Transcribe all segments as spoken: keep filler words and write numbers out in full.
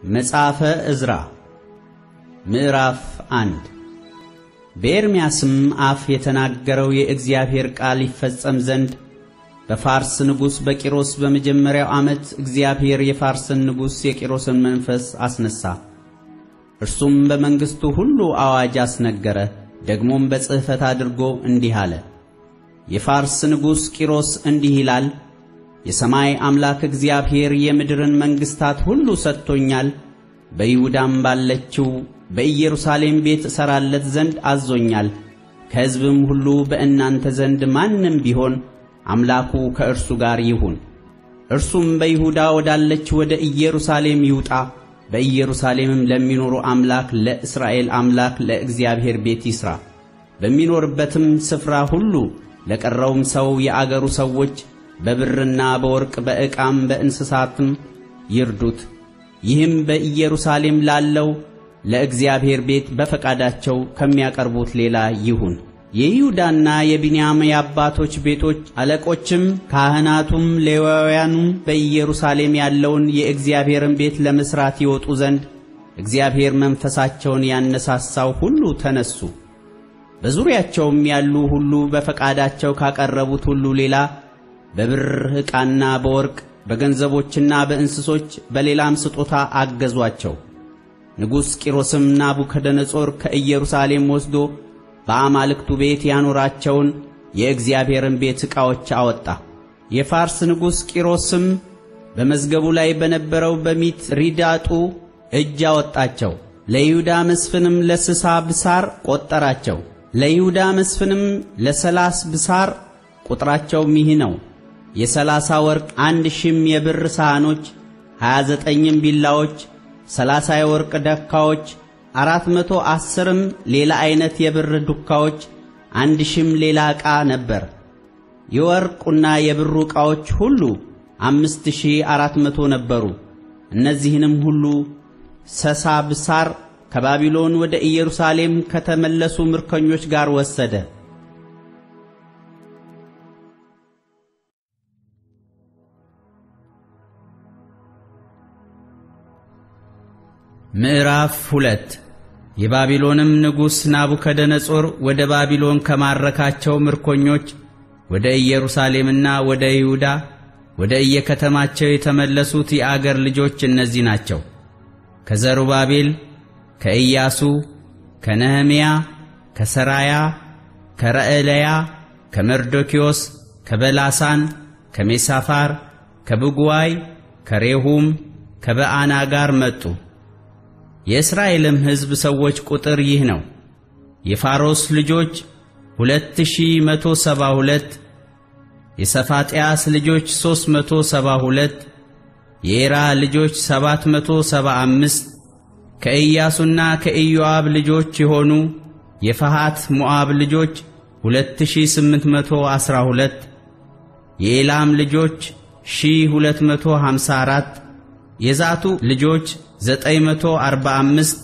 መጽሐፈ ዕዝራ ምዕራፍ አንድ በኤርምያስም አፍ የተናገረው የእግዚአብሔር ቃል ይፈጸም ዘንድ በፋርስ ንጉሥ በቂሮስ በመጀመሪያው ዓመት እግዚአብሔር የፋርስን ንጉሥ የቂሮስን መንፈስ አስነሳ። እርሱም በመንግሥቱ ሁሉ አዋጅ አስነገረ። ደግሞም በጽሕፈት አድርጎ እንዲህ አለ። የፋርስ ንጉሥ ቂሮስ እንዲህ ይላል፣ የሰማይ አምላክ እግዚአብሔር የምድርን መንግሥታት ሁሉ ሰጥቶኛል። በይሁዳም ባለችው በኢየሩሳሌም ቤት እሠራለት ዘንድ አዞኛል። ከሕዝብም ሁሉ በእናንተ ዘንድ ማንም ቢሆን አምላኩ ከእርሱ ጋር ይሁን። እርሱም በይሁዳ ወዳለች ወደ ኢየሩሳሌም ይውጣ። በኢየሩሳሌምም ለሚኖሩ አምላክ ለእስራኤል አምላክ ለእግዚአብሔር ቤት ይሥራ። በሚኖርበትም ስፍራ ሁሉ ለቀረውም ሰው የአገሩ ሰዎች በብርና በወርቅ በዕቃም በእንስሳትም ይርዱት። ይህም በኢየሩሳሌም ላለው ለእግዚአብሔር ቤት በፈቃዳቸው ከሚያቀርቡት ሌላ ይሁን። የይሁዳና የቢንያም የአባቶች ቤቶች አለቆችም ካህናቱም ሌዋውያኑም በኢየሩሳሌም ያለውን የእግዚአብሔርን ቤት ለመስራት ይወጡ ዘንድ እግዚአብሔር መንፈሳቸውን ያነሳሳው ሁሉ ተነሱ። በዙሪያቸውም ያሉ ሁሉ በፈቃዳቸው ካቀረቡት ሁሉ ሌላ በብር ዕቃና በወርቅ በገንዘቦችና በእንስሶች በሌላም ስጦታ አገዟቸው። ንጉሥ ቂሮስም ናቡከደነጾር ከኢየሩሳሌም ወስዶ በአማልክቱ ቤት ያኖራቸውን የእግዚአብሔርን ቤት ዕቃዎች አወጣ። የፋርስ ንጉሥ ቂሮስም በመዝገቡ ላይ በነበረው በሚትሪዳጡ እጅ አወጣቸው። ለይሁዳ መስፍንም ለስሳ ብሳር ቈጠራቸው። ለይሁዳ መስፍንም ለሰላስ ብሳር ቁጥራቸው ይህ ነው። የሰላሳ ወርቅ አንድ ሺህም የብር ሳህኖች፣ ሀያ ዘጠኝም ቢላዎች፣ ሰላሳ የወርቅ ደካዎች፣ አራት መቶ አስርም ሌላ አይነት የብር ዱካዎች፣ አንድ ሺህም ሌላ ዕቃ ነበር። የወርቁና የብሩ ዕቃዎች ሁሉ አምስት ሺህ አራት መቶ ነበሩ። እነዚህንም ሁሉ ሰሳብሳር ከባቢሎን ወደ ኢየሩሳሌም ከተመለሱ ምርኮኞች ጋር ወሰደ። ምዕራፍ ሁለት የባቢሎንም ንጉሥ ናቡከደነጾር ወደ ባቢሎን ከማረካቸው ምርኮኞች ወደ ኢየሩሳሌምና ወደ ይሁዳ ወደ እየከተማቸው የተመለሱት የአገር ልጆች እነዚህ ናቸው። ከዘሩባቤል፣ ከኢያሱ፣ ከነህምያ፣ ከሰራያ፣ ከረዕለያ፣ ከመርዶክዮስ፣ ከበላሳን፣ ከሜሳፋር፣ ከብጉዋይ፣ ከሬሁም፣ ከበአና ጋር መጡ። የእስራኤልም ሕዝብ ሰዎች ቁጥር ይህ ነው። የፋሮስ ልጆች ሁለት ሺህ መቶ ሰባ ሁለት፣ የሰፋጥያስ ልጆች ሦስት መቶ ሰባ ሁለት፣ የኤራ ልጆች ሰባት መቶ ሰባ አምስት፣ ከኢያሱና ከኢዮአብ ልጆች የሆኑ የፈሃት ሞዓብ ልጆች ሁለት ሺህ ስምንት መቶ አሥራ ሁለት፣ የኤላም ልጆች ሺህ ሁለት መቶ ሃምሳ አራት፣ የዛቱ ልጆች ዘጠኝ መቶ አርባ አምስት፣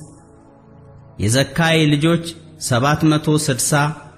የዘካይ ልጆች ሰባት መቶ ስድሳ፣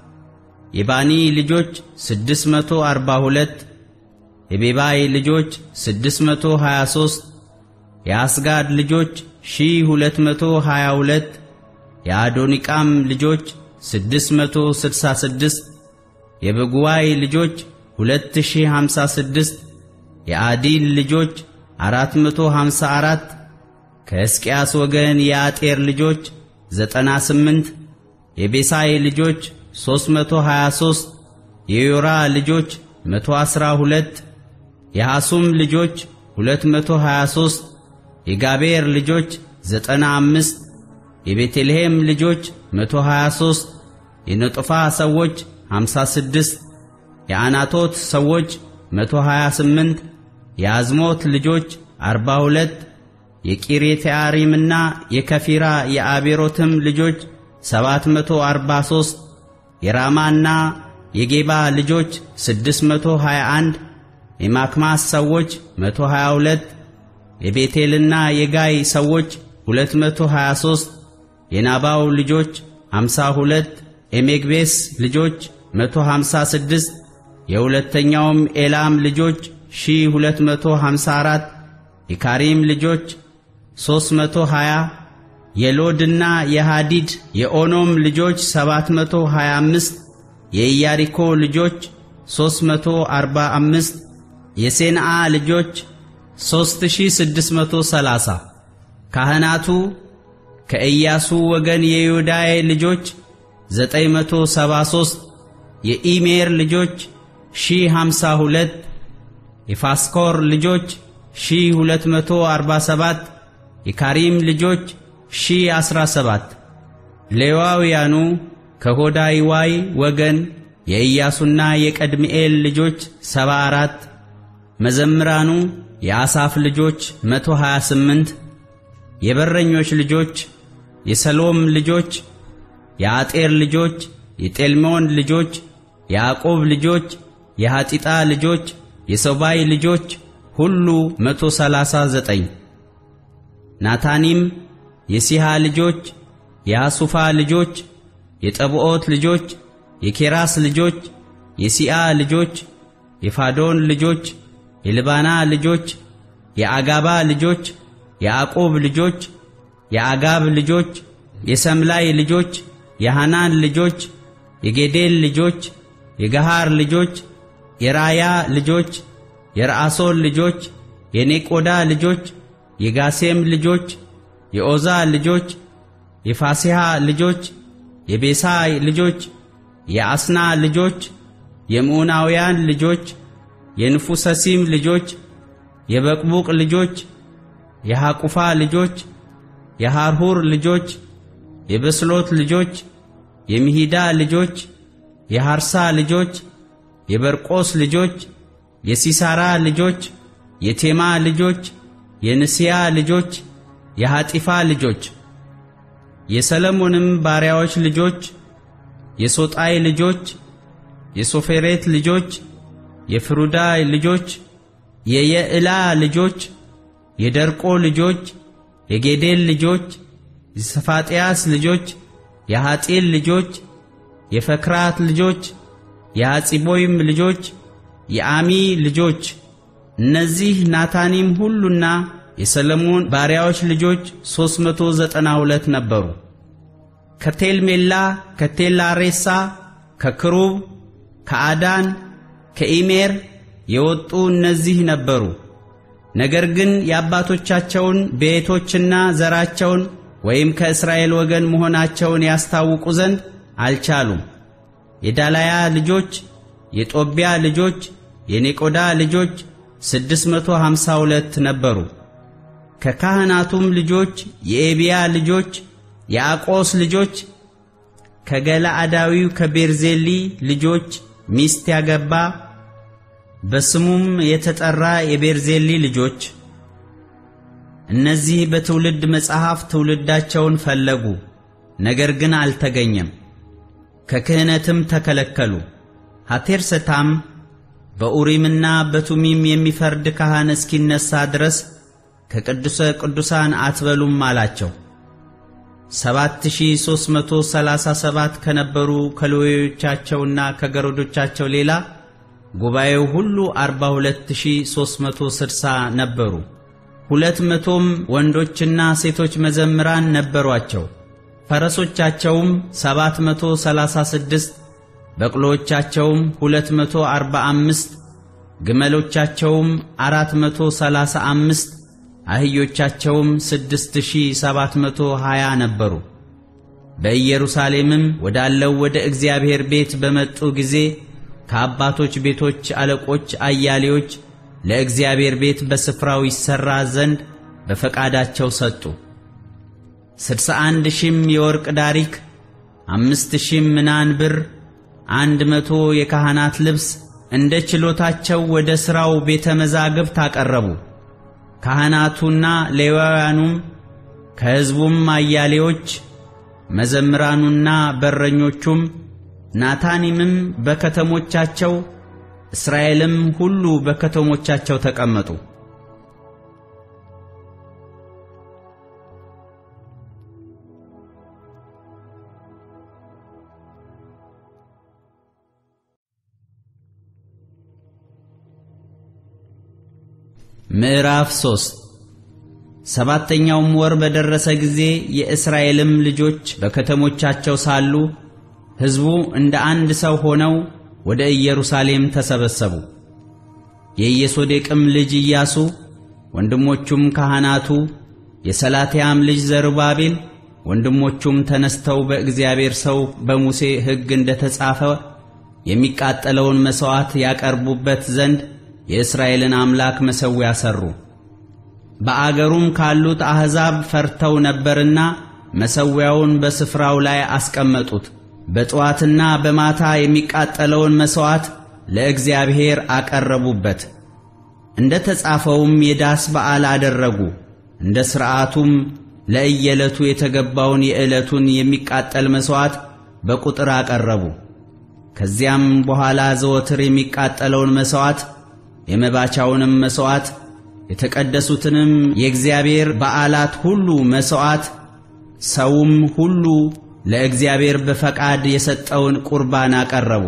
የባኒ ልጆች ስድስት መቶ አርባ ሁለት፣ የቤባይ ልጆች ስድስት መቶ ሀያ ሦስት፣ የአስጋድ ልጆች ሺህ ሁለት መቶ ሀያ ሁለት፣ የአዶኒቃም ልጆች ስድስት መቶ ስድሳ ስድስት፣ የብጉዋይ ልጆች ሁለት ሺህ ሃምሳ ስድስት፣ የአዲል ልጆች አራት መቶ ሃምሳ አራት፣ ከሕዝቅያስ ወገን የአጤር ልጆች ዘጠና ስምንት፣ የቤሳይ ልጆች ሦስት መቶ ሀያ ሦስት፣ የዮራ ልጆች መቶ አሥራ ሁለት፣ የሐሱም ልጆች ሁለት መቶ ሀያ ሦስት፣ የጋቤር ልጆች ዘጠና አምስት፣ የቤተልሔም ልጆች መቶ ሀያ ሦስት፣ የነጦፋ ሰዎች ሃምሳ ስድስት፣ የአናቶት ሰዎች መቶ ሀያ ስምንት፣ የአዝሞት ልጆች አርባ ሁለት፣ የቂርያትይዓሪምና የከፊራ የአቤሮትም ልጆች ሰባት መቶ አርባ ሦስት፣ የራማና የጌባ ልጆች ስድስት መቶ ሀያ አንድ፣ የማክማስ ሰዎች መቶ ሀያ ሁለት፣ የቤቴልና የጋይ ሰዎች ሁለት መቶ ሀያ ሦስት፣ የናባው ልጆች ሃምሳ ሁለት፣ የሜግቤስ ልጆች መቶ ሃምሳ ስድስት፣ የሁለተኛውም ኤላም ልጆች ሺህ ሁለት መቶ ሃምሳ አራት፣ የካሪም ልጆች ሦስት መቶ ሀያ የሎድና የሃዲድ የኦኖም ልጆች ሰባት መቶ ሀያ አምስት የኢያሪኮ ልጆች ሦስት መቶ አርባ አምስት የሴንዓ ልጆች ሦስት ሺህ ስድስት መቶ ሰላሳ ካህናቱ ከኢያሱ ወገን የዮዳኤ ልጆች ዘጠኝ መቶ ሰባ ሦስት የኢሜር ልጆች ሺህ ሃምሳ ሁለት የፋስኮር ልጆች ሺህ ሁለት መቶ አርባ ሰባት የካሪም ልጆች ሺህ አስራ ሰባት ሌዋውያኑ ከሆዳይዋይ ወገን የኢያሱና የቀድምኤል ልጆች ሰባ አራት መዘምራኑ የአሳፍ ልጆች መቶ ሀያ ስምንት የበረኞች ልጆች የሰሎም ልጆች የአጤር ልጆች የጤልሞን ልጆች የያዕቆብ ልጆች የሐጢጣ ልጆች የሶባይ ልጆች ሁሉ መቶ ሰላሳ ዘጠኝ ናታኒም የሲሃ ልጆች የአሱፋ ልጆች የጠብዖት ልጆች የኬራስ ልጆች የሲአ ልጆች የፋዶን ልጆች የልባና ልጆች የአጋባ ልጆች የያዕቆብ ልጆች የአጋብ ልጆች የሰምላይ ልጆች የሐናን ልጆች የጌዴል ልጆች የገሃር ልጆች የራያ ልጆች የረአሶን ልጆች የኔቆዳ ልጆች የጋሴም ልጆች የኦዛ ልጆች የፋሲሃ ልጆች የቤሳይ ልጆች የአስና ልጆች የምዑናውያን ልጆች የንፉሰሲም ልጆች የበቅቡቅ ልጆች የሐቁፋ ልጆች የሐርሁር ልጆች የበስሎት ልጆች የሚሂዳ ልጆች የሐርሳ ልጆች የበርቆስ ልጆች የሲሳራ ልጆች የቴማ ልጆች የንስያ ልጆች የሐጢፋ ልጆች የሰለሞንም ባሪያዎች ልጆች የሶጣይ ልጆች የሶፌሬት ልጆች የፍሩዳይ ልጆች የየዕላ ልጆች የደርቆ ልጆች የጌዴል ልጆች የሰፋጥያስ ልጆች የሐጢል ልጆች የፈክራት ልጆች የሐፂቦይም ልጆች የአሚ ልጆች እነዚህ ናታኒም ሁሉና የሰለሞን ባሪያዎች ልጆች ሦስት መቶ ዘጠና ሁለት ነበሩ። ከቴልሜላ ከቴላሬሳ ከክሩብ ከአዳን ከኢሜር የወጡ እነዚህ ነበሩ። ነገር ግን የአባቶቻቸውን ቤቶችና ዘራቸውን ወይም ከእስራኤል ወገን መሆናቸውን ያስታውቁ ዘንድ አልቻሉም። የዳላያ ልጆች የጦቢያ ልጆች የኔቆዳ ልጆች ስድስት መቶ ሃምሳ ሁለት ነበሩ። ከካህናቱም ልጆች የኤቢያ ልጆች የአቆስ ልጆች ከገለአዳዊው ከቤርዜሊ ልጆች ሚስት ያገባ በስሙም የተጠራ የቤርዜሊ ልጆች እነዚህ በትውልድ መጽሐፍ ትውልዳቸውን ፈለጉ፣ ነገር ግን አልተገኘም፣ ከክህነትም ተከለከሉ። ሐቴርሰታም በኡሪምና በቱሚም የሚፈርድ ካህን እስኪነሳ ድረስ ከቅዱሰ ቅዱሳን አትበሉም አላቸው። ሰባት ሺህ ሦስት መቶ ሰላሳ ሰባት ከነበሩ ከሌዊዎቻቸውና ከገረዶቻቸው ሌላ ጉባኤው ሁሉ አርባ ሁለት ሺህ ሦስት መቶ ስድሳ ነበሩ። ሁለት መቶም ወንዶችና ሴቶች መዘምራን ነበሯቸው። ፈረሶቻቸውም ሰባት መቶ ሰላሳ ስድስት በቅሎቻቸውም ሁለት መቶ አርባ አምስት ግመሎቻቸውም አራት መቶ ሰላሳ አምስት አህዮቻቸውም ስድስት ሺህ ሰባት መቶ ሀያ ነበሩ። በኢየሩሳሌምም ወዳለው ወደ እግዚአብሔር ቤት በመጡ ጊዜ ከአባቶች ቤቶች አለቆች አያሌዎች ለእግዚአብሔር ቤት በስፍራው ይሰራ ዘንድ በፈቃዳቸው ሰጡ። ስድሳ አንድ ሺህም የወርቅ ዳሪክ፣ አምስት ሺህም ምናን ብር፣ አንድ መቶ የካህናት ልብስ እንደ ችሎታቸው ወደ ሥራው ቤተ መዛግብት አቀረቡ። ካህናቱና ሌዋውያኑም ከሕዝቡም አያሌዎች መዘምራኑና በረኞቹም ናታኒምም በከተሞቻቸው እስራኤልም ሁሉ በከተሞቻቸው ተቀመጡ። ምዕራፍ ሶስት ሰባተኛውም ወር በደረሰ ጊዜ የእስራኤልም ልጆች በከተሞቻቸው ሳሉ ሕዝቡ እንደ አንድ ሰው ሆነው ወደ ኢየሩሳሌም ተሰበሰቡ። የኢየሶዴቅም ልጅ ኢያሱ ወንድሞቹም ካህናቱ የሰላትያም ልጅ ዘሩባቤል ወንድሞቹም ተነስተው በእግዚአብሔር ሰው በሙሴ ሕግ እንደተጻፈ የሚቃጠለውን መሥዋዕት ያቀርቡበት ዘንድ የእስራኤልን አምላክ መሠዊያ ሠሩ። በአገሩም ካሉት አሕዛብ ፈርተው ነበርና መሠዊያውን በስፍራው ላይ አስቀመጡት። በጠዋትና በማታ የሚቃጠለውን መሥዋዕት ለእግዚአብሔር አቀረቡበት። እንደ ተጻፈውም የዳስ በዓል አደረጉ። እንደ ሥርዓቱም ለእየለቱ የተገባውን የዕለቱን የሚቃጠል መሥዋዕት በቁጥር አቀረቡ። ከዚያም በኋላ ዘወትር የሚቃጠለውን መሥዋዕት፣ የመባቻውንም መሥዋዕት፣ የተቀደሱትንም የእግዚአብሔር በዓላት ሁሉ መሥዋዕት፣ ሰውም ሁሉ ለእግዚአብሔር በፈቃድ የሰጠውን ቁርባን አቀረቡ።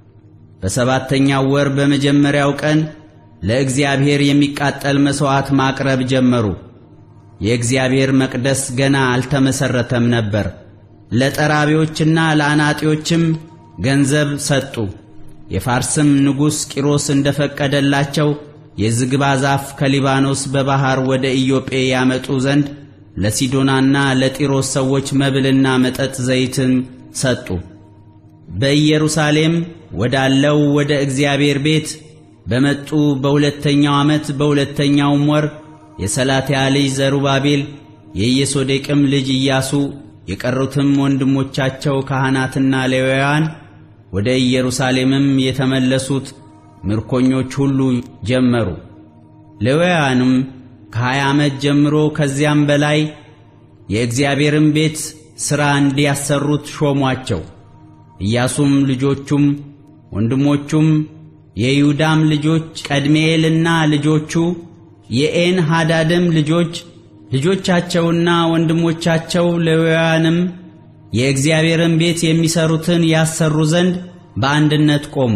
በሰባተኛው ወር በመጀመሪያው ቀን ለእግዚአብሔር የሚቃጠል መሥዋዕት ማቅረብ ጀመሩ። የእግዚአብሔር መቅደስ ገና አልተመሰረተም ነበር። ለጠራቢዎችና ለአናጢዎችም ገንዘብ ሰጡ። የፋርስም ንጉሥ ቂሮስ እንደፈቀደላቸው የዝግባ ዛፍ ከሊባኖስ በባህር ወደ ኢዮጴ ያመጡ ዘንድ ለሲዶናና ለጢሮስ ሰዎች መብልና መጠጥ ዘይትም ሰጡ። በኢየሩሳሌም ወዳለው ወደ እግዚአብሔር ቤት በመጡ በሁለተኛው ዓመት በሁለተኛውም ወር የሰላትያ ልጅ ዘሩባቤል የኢየሶዴቅም ልጅ ኢያሱ የቀሩትም ወንድሞቻቸው ካህናትና ሌዋውያን ወደ ኢየሩሳሌምም የተመለሱት ምርኮኞች ሁሉ ጀመሩ። ሌዋውያንም ከሀያ ዓመት ጀምሮ ከዚያም በላይ የእግዚአብሔርን ቤት ሥራ እንዲያሰሩት ሾሟቸው። ኢያሱም ልጆቹም ወንድሞቹም የይሁዳም ልጆች ቀድሜኤልና ልጆቹ የኤን ሃዳድም ልጆች ልጆቻቸውና ወንድሞቻቸው ሌዋውያንም የእግዚአብሔርን ቤት የሚሰሩትን ያሰሩ ዘንድ በአንድነት ቆሙ።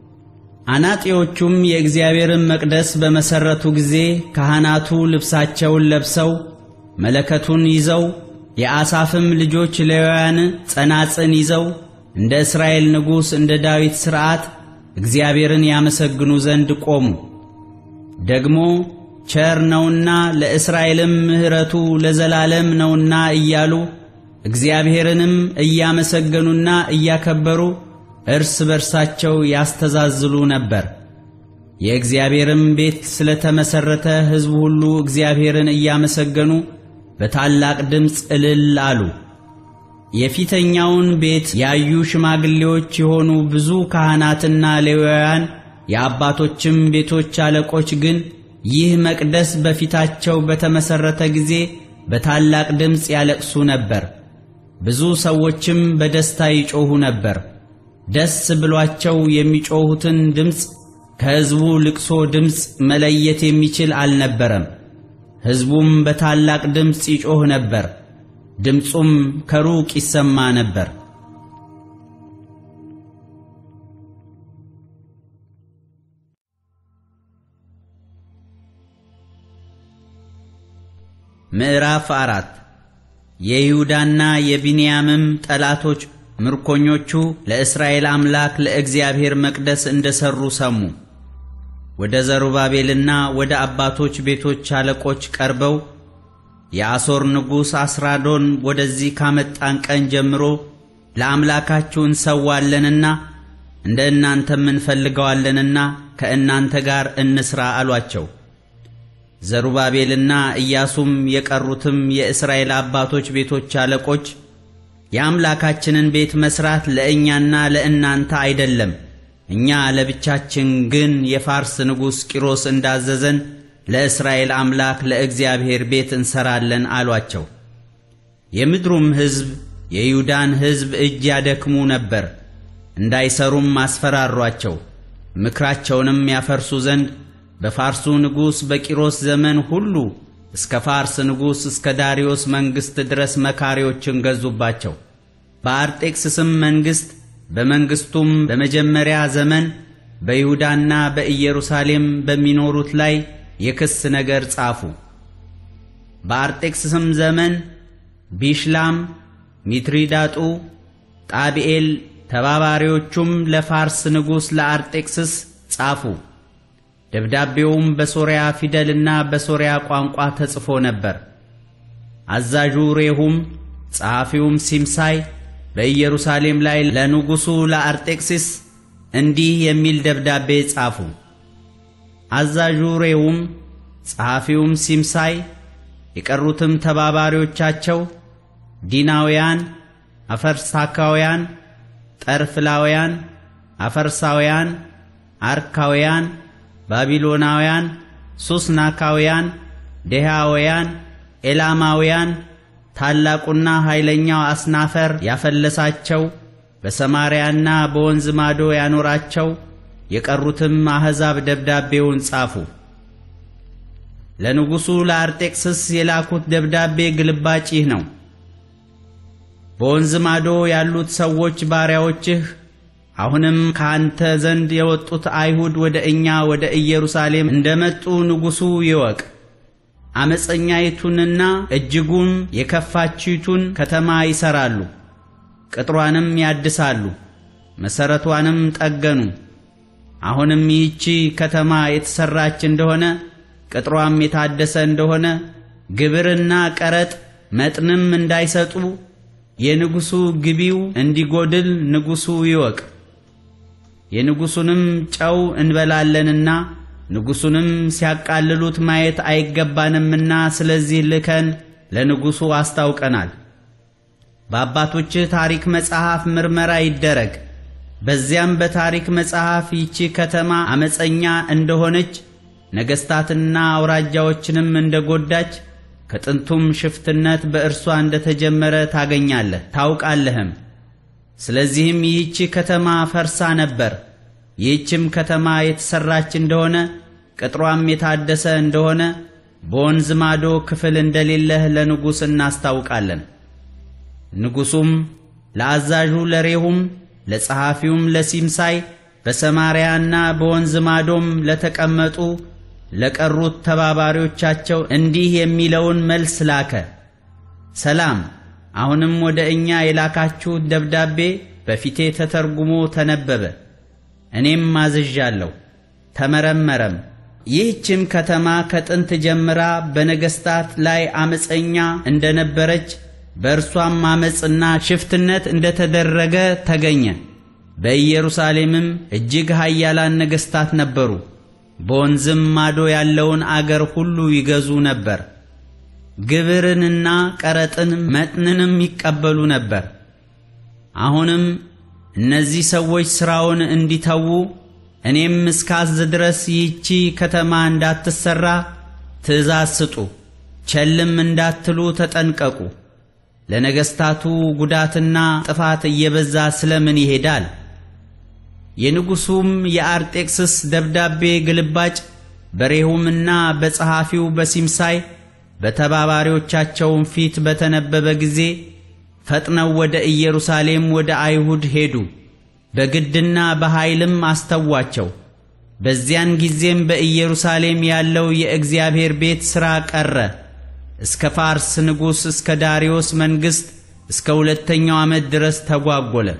አናጢዎቹም የእግዚአብሔርን መቅደስ በመሰረቱ ጊዜ ካህናቱ ልብሳቸውን ለብሰው መለከቱን ይዘው የአሳፍም ልጆች ሌዋውያን ጸናጽን ይዘው እንደ እስራኤል ንጉሥ እንደ ዳዊት ሥርዓት እግዚአብሔርን ያመሰግኑ ዘንድ ቆሙ። ደግሞ ቸር ነውና ለእስራኤልም ምሕረቱ ለዘላለም ነውና እያሉ እግዚአብሔርንም እያመሰገኑና እያከበሩ እርስ በርሳቸው ያስተዛዝሉ ነበር። የእግዚአብሔርም ቤት ስለተመሰረተ ሕዝቡ ሁሉ እግዚአብሔርን እያመሰገኑ በታላቅ ድምፅ እልል አሉ። የፊተኛውን ቤት ያዩ ሽማግሌዎች የሆኑ ብዙ ካህናትና ሌዋውያን የአባቶችም ቤቶች አለቆች ግን ይህ መቅደስ በፊታቸው በተመሰረተ ጊዜ በታላቅ ድምፅ ያለቅሱ ነበር። ብዙ ሰዎችም በደስታ ይጮኹ ነበር። ደስ ብሏቸው የሚጮኹትን ድምፅ ከሕዝቡ ልቅሶ ድምፅ መለየት የሚችል አልነበረም። ሕዝቡም በታላቅ ድምፅ ይጮኽ ነበር፣ ድምፁም ከሩቅ ይሰማ ነበር። ምዕራፍ አራት የይሁዳና የቢንያምም ጠላቶች ምርኮኞቹ ለእስራኤል አምላክ ለእግዚአብሔር መቅደስ እንደሰሩ ሰሙ። ወደ ዘሩባቤልና ወደ አባቶች ቤቶች አለቆች ቀርበው የአሦር ንጉሥ አስራዶን ወደዚህ ካመጣን ቀን ጀምሮ ለአምላካችሁ እንሰዋለንና እንደ እናንተም እንፈልገዋለንና ከእናንተ ጋር እንስራ አሏቸው። ዘሩባቤልና ኢያሱም የቀሩትም የእስራኤል አባቶች ቤቶች አለቆች የአምላካችንን ቤት መስራት ለእኛና ለእናንተ አይደለም፣ እኛ ለብቻችን ግን የፋርስ ንጉሥ ቂሮስ እንዳዘዘን ለእስራኤል አምላክ ለእግዚአብሔር ቤት እንሰራለን አሏቸው። የምድሩም ሕዝብ የይሁዳን ሕዝብ እጅ ያደክሙ ነበር፣ እንዳይሰሩም አስፈራሯቸው። ምክራቸውንም ያፈርሱ ዘንድ በፋርሱ ንጉሥ በቂሮስ ዘመን ሁሉ እስከ ፋርስ ንጉሥ እስከ ዳርዮስ መንግሥት ድረስ መካሪዎችን ገዙባቸው። በአርጤክስስም መንግሥት በመንግሥቱም በመጀመሪያ ዘመን በይሁዳና በኢየሩሳሌም በሚኖሩት ላይ የክስ ነገር ጻፉ። በአርጤክስስም ዘመን ቢሽላም፣ ሚትሪዳጡ፣ ጣብኤል ተባባሪዎቹም ለፋርስ ንጉሥ ለአርጤክስስ ጻፉ። ደብዳቤውም በሶርያ ፊደልና በሶርያ ቋንቋ ተጽፎ ነበር። አዛዡ ሬሁም ጸሐፊውም ሲምሳይ በኢየሩሳሌም ላይ ለንጉሡ ለአርጤክስስ እንዲህ የሚል ደብዳቤ ጻፉ። አዛዡ ሬሁም ጸሐፊውም ሲምሳይ የቀሩትም ተባባሪዎቻቸው ዲናውያን፣ አፈርሳካውያን፣ ጠርፍላውያን፣ አፈርሳውያን፣ አርካውያን፣ ባቢሎናውያን፣ ሱስናካውያን፣ ደሃውያን፣ ኤላማውያን፣ ታላቁና ኃይለኛው አስናፈር ያፈለሳቸው በሰማርያና በወንዝ ማዶ ያኖራቸው የቀሩትም አሕዛብ ደብዳቤውን ጻፉ። ለንጉሡ ለአርጤክስስ የላኩት ደብዳቤ ግልባጭ ይህ ነው። በወንዝ ማዶ ያሉት ሰዎች ባሪያዎችህ አሁንም ካንተ ዘንድ የወጡት አይሁድ ወደ እኛ ወደ ኢየሩሳሌም እንደመጡ ንጉሡ ይወቅ። አመፀኛይቱንና እጅጉን የከፋችይቱን ከተማ ይሰራሉ፣ ቅጥሯንም ያድሳሉ፣ መሰረቷንም ጠገኑ። አሁንም ይህች ከተማ የተሰራች እንደሆነ ቅጥሯም የታደሰ እንደሆነ ግብርና ቀረጥ መጥንም እንዳይሰጡ የንጉሡ ግቢው እንዲጎድል ንጉሡ ይወቅ። የንጉሡንም ጨው እንበላለንና ንጉሡንም ሲያቃልሉት ማየት አይገባንምና ስለዚህ ልከን ለንጉሡ አስታውቀናል። በአባቶችህ ታሪክ መጽሐፍ ምርመራ ይደረግ። በዚያም በታሪክ መጽሐፍ ይህች ከተማ አመፀኛ እንደሆነች ነገሥታትና አውራጃዎችንም እንደጎዳች ከጥንቱም ሽፍትነት በእርሷ እንደተጀመረ ታገኛለህ ታውቃለህም። ስለዚህም ይህች ከተማ ፈርሳ ነበር። ይህችም ከተማ የተሰራች እንደሆነ ቅጥሯም የታደሰ እንደሆነ በወንዝ ማዶ ክፍል እንደሌለህ ለንጉሥ እናስታውቃለን። ንጉሡም ለአዛዡ ለሬሁም ለጸሐፊውም ለሲምሳይ በሰማርያና በወንዝ ማዶም ለተቀመጡ ለቀሩት ተባባሪዎቻቸው እንዲህ የሚለውን መልስ ላከ። ሰላም። አሁንም ወደ እኛ የላካችሁት ደብዳቤ በፊቴ ተተርጉሞ ተነበበ። እኔም አዝዣለሁ፣ ተመረመረም። ይህችም ከተማ ከጥንት ጀምራ በነገሥታት ላይ አመፀኛ እንደነበረች በእርሷም አመፅና ሽፍትነት እንደተደረገ ተገኘ። በኢየሩሳሌምም እጅግ ኃያላን ነገሥታት ነበሩ። በወንዝም ማዶ ያለውን አገር ሁሉ ይገዙ ነበር። ግብርንና ቀረጥን መጥንንም ይቀበሉ ነበር። አሁንም እነዚህ ሰዎች ሥራውን እንዲተዉ እኔም እስካዝ ድረስ ይህቺ ከተማ እንዳትሰራ ትእዛዝ ስጡ። ቸልም እንዳትሉ ተጠንቀቁ። ለነገሥታቱ ጉዳትና ጥፋት እየበዛ ስለምን ይሄዳል? የንጉሡም የአርጤክስስ ደብዳቤ ግልባጭ በሬሁምና በጸሐፊው በሲምሳይ በተባባሪዎቻቸውም ፊት በተነበበ ጊዜ ፈጥነው ወደ ኢየሩሳሌም ወደ አይሁድ ሄዱ። በግድና በኃይልም አስተዋቸው። በዚያን ጊዜም በኢየሩሳሌም ያለው የእግዚአብሔር ቤት ሥራ ቀረ። እስከ ፋርስ ንጉሥ እስከ ዳርዮስ መንግሥት እስከ ሁለተኛው ዓመት ድረስ ተጓጎለ።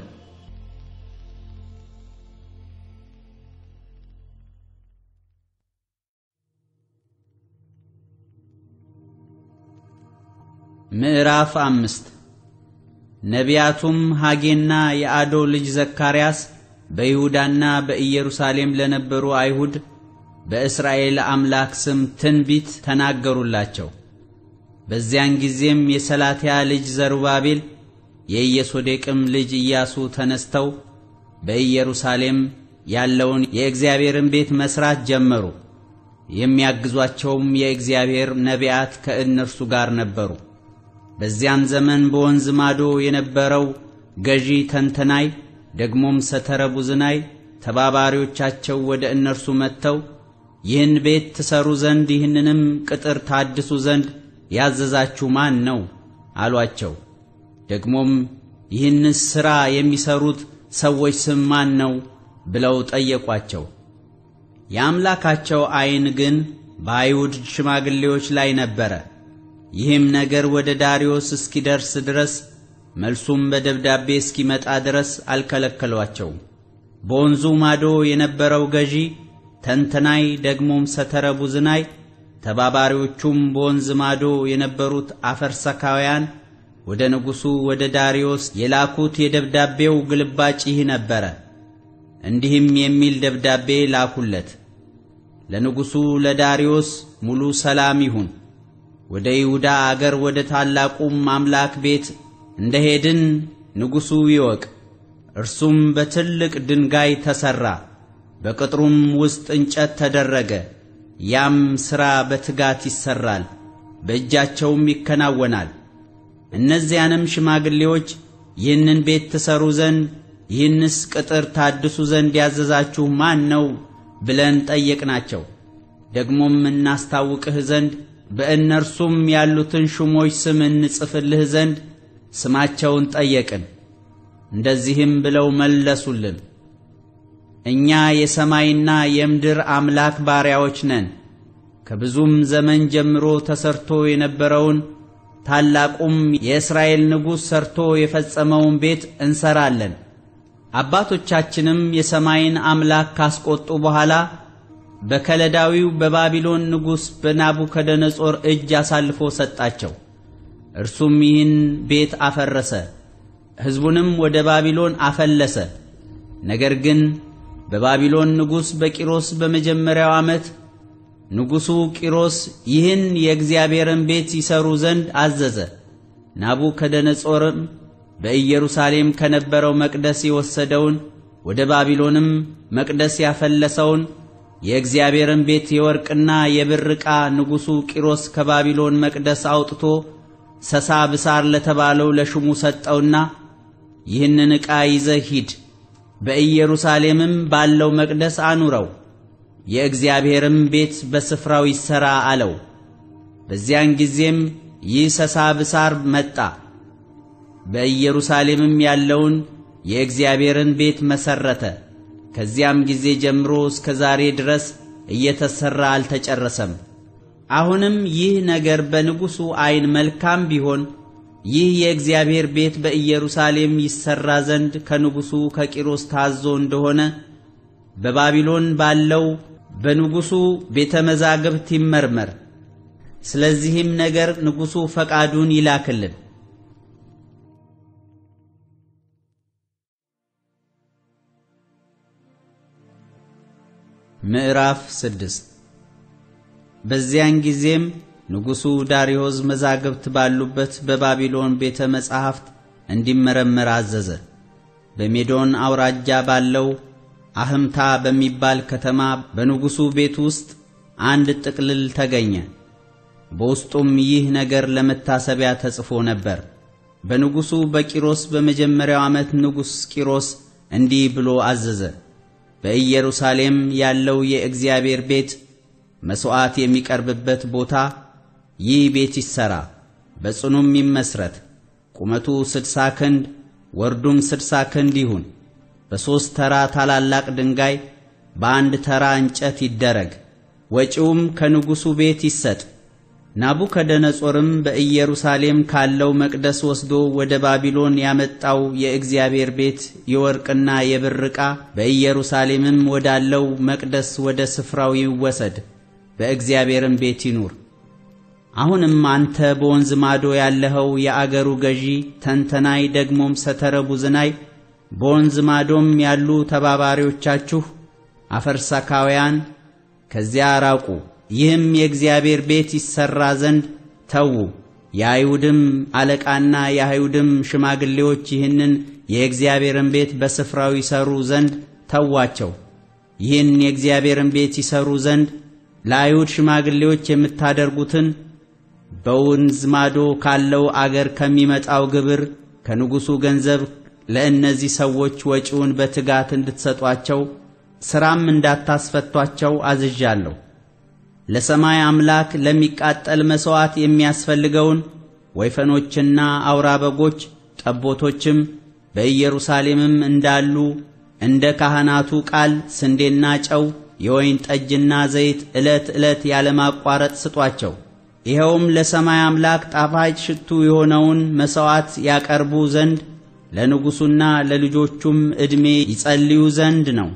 ምዕራፍ አምስት ነቢያቱም ሐጌና የአዶ ልጅ ዘካርያስ በይሁዳና በኢየሩሳሌም ለነበሩ አይሁድ በእስራኤል አምላክ ስም ትንቢት ተናገሩላቸው። በዚያን ጊዜም የሰላትያ ልጅ ዘሩባቤል የኢየሶዴቅም ልጅ ኢያሱ ተነስተው በኢየሩሳሌም ያለውን የእግዚአብሔርን ቤት መስራት ጀመሩ። የሚያግዟቸውም የእግዚአብሔር ነቢያት ከእነርሱ ጋር ነበሩ። በዚያም ዘመን በወንዝ ማዶ የነበረው ገዢ ተንተናይ ደግሞም ሰተረቡዝናይ ተባባሪዎቻቸው ወደ እነርሱ መጥተው ይህን ቤት ትሰሩ ዘንድ ይህንንም ቅጥር ታድሱ ዘንድ ያዘዛችሁ ማን ነው አሏቸው። ደግሞም ይህንስ ሥራ የሚሰሩት ሰዎች ስም ማን ነው ብለው ጠየቋቸው። የአምላካቸው ዓይን ግን በአይሁድ ሽማግሌዎች ላይ ነበረ። ይህም ነገር ወደ ዳርዮስ እስኪደርስ ድረስ መልሱም በደብዳቤ እስኪመጣ ድረስ አልከለከሏቸውም። በወንዙ ማዶ የነበረው ገዢ ተንተናይ ደግሞም ሰተረቡዝናይ ተባባሪዎቹም በወንዝ ማዶ የነበሩት አፈርሰካውያን ወደ ንጉሡ ወደ ዳርዮስ የላኩት የደብዳቤው ግልባጭ ይህ ነበረ። እንዲህም የሚል ደብዳቤ ላኩለት። ለንጉሡ ለዳርዮስ ሙሉ ሰላም ይሁን። ወደ ይሁዳ አገር ወደ ታላቁም አምላክ ቤት እንደሄድን ንጉሡ ይወቅ። እርሱም በትልቅ ድንጋይ ተሰራ፣ በቅጥሩም ውስጥ እንጨት ተደረገ። ያም ሥራ በትጋት ይሰራል፣ በእጃቸውም ይከናወናል። እነዚያንም ሽማግሌዎች ይህንን ቤት ትሰሩ ዘንድ ይህንስ ቅጥር ታድሱ ዘንድ ያዘዛችሁ ማን ነው ብለን ጠየቅናቸው። ደግሞም እናስታውቅህ ዘንድ በእነርሱም ያሉትን ሹሞች ስም እንጽፍልህ ዘንድ ስማቸውን ጠየቅን። እንደዚህም ብለው መለሱልን፣ እኛ የሰማይና የምድር አምላክ ባሪያዎች ነን። ከብዙም ዘመን ጀምሮ ተሰርቶ የነበረውን ታላቁም የእስራኤል ንጉሥ ሰርቶ የፈጸመውን ቤት እንሰራለን። አባቶቻችንም የሰማይን አምላክ ካስቆጡ በኋላ በከለዳዊው በባቢሎን ንጉሥ በናቡከደነጾር እጅ አሳልፎ ሰጣቸው። እርሱም ይህን ቤት አፈረሰ፣ ሕዝቡንም ወደ ባቢሎን አፈለሰ። ነገር ግን በባቢሎን ንጉሥ በቂሮስ በመጀመሪያው ዓመት ንጉሡ ቂሮስ ይህን የእግዚአብሔርን ቤት ይሰሩ ዘንድ አዘዘ። ናቡከደነጾርም በኢየሩሳሌም ከነበረው መቅደስ የወሰደውን ወደ ባቢሎንም መቅደስ ያፈለሰውን የእግዚአብሔርን ቤት የወርቅና የብር ዕቃ ንጉሡ ቂሮስ ከባቢሎን መቅደስ አውጥቶ ሰሳ ብሳር ለተባለው ለሹሙ ሰጠውና ይህንን ዕቃ ይዘህ ሂድ፣ በኢየሩሳሌምም ባለው መቅደስ አኑረው፣ የእግዚአብሔርም ቤት በስፍራው ይሰራ አለው። በዚያን ጊዜም ይህ ሰሳ ብሳር መጣ፣ በኢየሩሳሌምም ያለውን የእግዚአብሔርን ቤት መሰረተ። ከዚያም ጊዜ ጀምሮ እስከ ዛሬ ድረስ እየተሰራ አልተጨረሰም። አሁንም ይህ ነገር በንጉሡ ዓይን መልካም ቢሆን ይህ የእግዚአብሔር ቤት በኢየሩሳሌም ይሰራ ዘንድ ከንጉሡ ከቂሮስ ታዞ እንደሆነ በባቢሎን ባለው በንጉሡ ቤተ መዛግብት ይመርመር። ስለዚህም ነገር ንጉሡ ፈቃዱን ይላክልን። ምዕራፍ ስድስት በዚያን ጊዜም ንጉሡ ዳርዮስ መዛግብት ባሉበት በባቢሎን ቤተ መጻሕፍት እንዲመረመር አዘዘ። በሜዶን አውራጃ ባለው አህምታ በሚባል ከተማ በንጉሡ ቤት ውስጥ አንድ ጥቅልል ተገኘ። በውስጡም ይህ ነገር ለመታሰቢያ ተጽፎ ነበር። በንጉሡ በቂሮስ በመጀመሪያው ዓመት ንጉሥ ቂሮስ እንዲህ ብሎ አዘዘ። በኢየሩሳሌም ያለው የእግዚአብሔር ቤት መሥዋዕት የሚቀርብበት ቦታ ይህ ቤት ይሰራ፣ በጽኑም ይመስረት። ቁመቱ ስድሳ ክንድ ወርዱም ስድሳ ክንድ ይሁን። በሦስት ተራ ታላላቅ ድንጋይ በአንድ ተራ እንጨት ይደረግ። ወጪውም ከንጉሡ ቤት ይሰጥ። ናቡከደነጾርም በኢየሩሳሌም ካለው መቅደስ ወስዶ ወደ ባቢሎን ያመጣው የእግዚአብሔር ቤት የወርቅና የብር ዕቃ በኢየሩሳሌምም ወዳለው መቅደስ ወደ ስፍራው ይወሰድ፣ በእግዚአብሔርም ቤት ይኑር። አሁንም አንተ በወንዝ ማዶ ያለኸው የአገሩ ገዢ ተንተናይ ደግሞም ሰተረቡዝናይ በወንዝ ማዶም ያሉ ተባባሪዎቻችሁ አፈርሳካውያን ከዚያ ራቁ። ይህም የእግዚአብሔር ቤት ይሰራ ዘንድ ተዉ። የአይሁድም አለቃና የአይሁድም ሽማግሌዎች ይህንን የእግዚአብሔርን ቤት በስፍራው ይሰሩ ዘንድ ተዋቸው። ይህን የእግዚአብሔርን ቤት ይሰሩ ዘንድ ለአይሁድ ሽማግሌዎች የምታደርጉትን በወንዝ ማዶ ካለው አገር ከሚመጣው ግብር ከንጉሡ ገንዘብ ለእነዚህ ሰዎች ወጪውን በትጋት እንድትሰጧቸው ሥራም እንዳታስፈቷቸው አዝዣለሁ። ለሰማይ አምላክ ለሚቃጠል መሥዋዕት የሚያስፈልገውን ወይፈኖችና አውራ በጎች ጠቦቶችም በኢየሩሳሌምም እንዳሉ እንደ ካህናቱ ቃል ስንዴና ጨው የወይን ጠጅና ዘይት ዕለት ዕለት ያለማቋረጥ ስጧቸው። ይኸውም ለሰማይ አምላክ ጣፋጭ ሽቱ የሆነውን መሥዋዕት ያቀርቡ ዘንድ ለንጉሡና ለልጆቹም ዕድሜ ይጸልዩ ዘንድ ነው።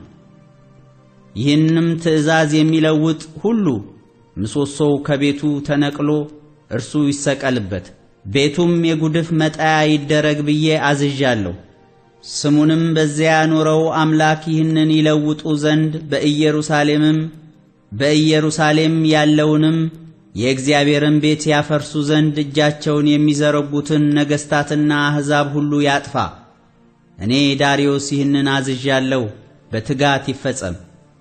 ይህንም ትእዛዝ የሚለውጥ ሁሉ ምሰሶው ከቤቱ ተነቅሎ እርሱ ይሰቀልበት፣ ቤቱም የጉድፍ መጣያ ይደረግ ብዬ አዝዣለሁ። ስሙንም በዚያ ያኖረው አምላክ ይህንን ይለውጡ ዘንድ በኢየሩሳሌምም በኢየሩሳሌም ያለውንም የእግዚአብሔርን ቤት ያፈርሱ ዘንድ እጃቸውን የሚዘረጉትን ነገሥታትና አሕዛብ ሁሉ ያጥፋ። እኔ ዳርዮስ ይህንን አዝዣለሁ፣ በትጋት ይፈጸም።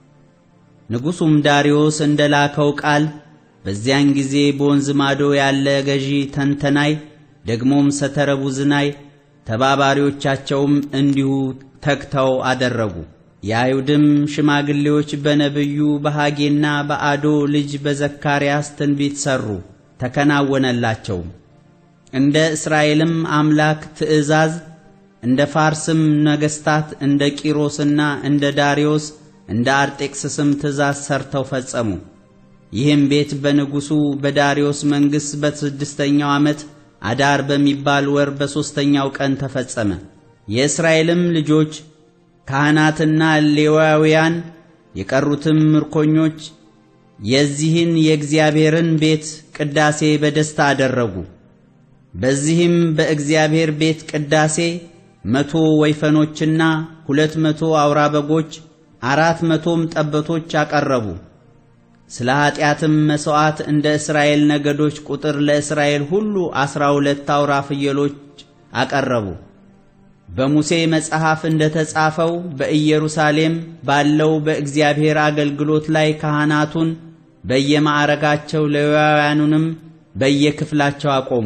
ንጉሡም ዳርዮስ እንደላከው ቃል በዚያን ጊዜ በወንዝ ማዶ ያለ ገዢ ተንተናይ ደግሞም ሰተረቡዝናይ ተባባሪዎቻቸውም እንዲሁ ተግተው አደረጉ። የአይሁድም ሽማግሌዎች በነቢዩ በሐጌና በአዶ ልጅ በዘካርያስ ትንቢት ሠሩ፣ ተከናወነላቸውም። እንደ እስራኤልም አምላክ ትእዛዝ እንደ ፋርስም ነገሥታት እንደ ቂሮስና እንደ ዳርዮስ እንደ አርጤክስስም ትእዛዝ ሰርተው ፈጸሙ። ይህም ቤት በንጉሡ በዳርዮስ መንግሥት በስድስተኛው ዓመት አዳር በሚባል ወር በሦስተኛው ቀን ተፈጸመ። የእስራኤልም ልጆች ካህናትና ሌዋውያን የቀሩትም ምርኮኞች የዚህን የእግዚአብሔርን ቤት ቅዳሴ በደስታ አደረጉ። በዚህም በእግዚአብሔር ቤት ቅዳሴ መቶ ወይፈኖችና ሁለት መቶ አውራ በጎች አራት መቶም ጠቦቶች አቀረቡ። ስለ ኃጢአትም መሥዋዕት እንደ እስራኤል ነገዶች ቁጥር ለእስራኤል ሁሉ አስራ ሁለት አውራ ፍየሎች አቀረቡ። በሙሴ መጽሐፍ እንደ ተጻፈው በኢየሩሳሌም ባለው በእግዚአብሔር አገልግሎት ላይ ካህናቱን በየማዕረጋቸው ሌዋውያኑንም በየክፍላቸው አቆሙ።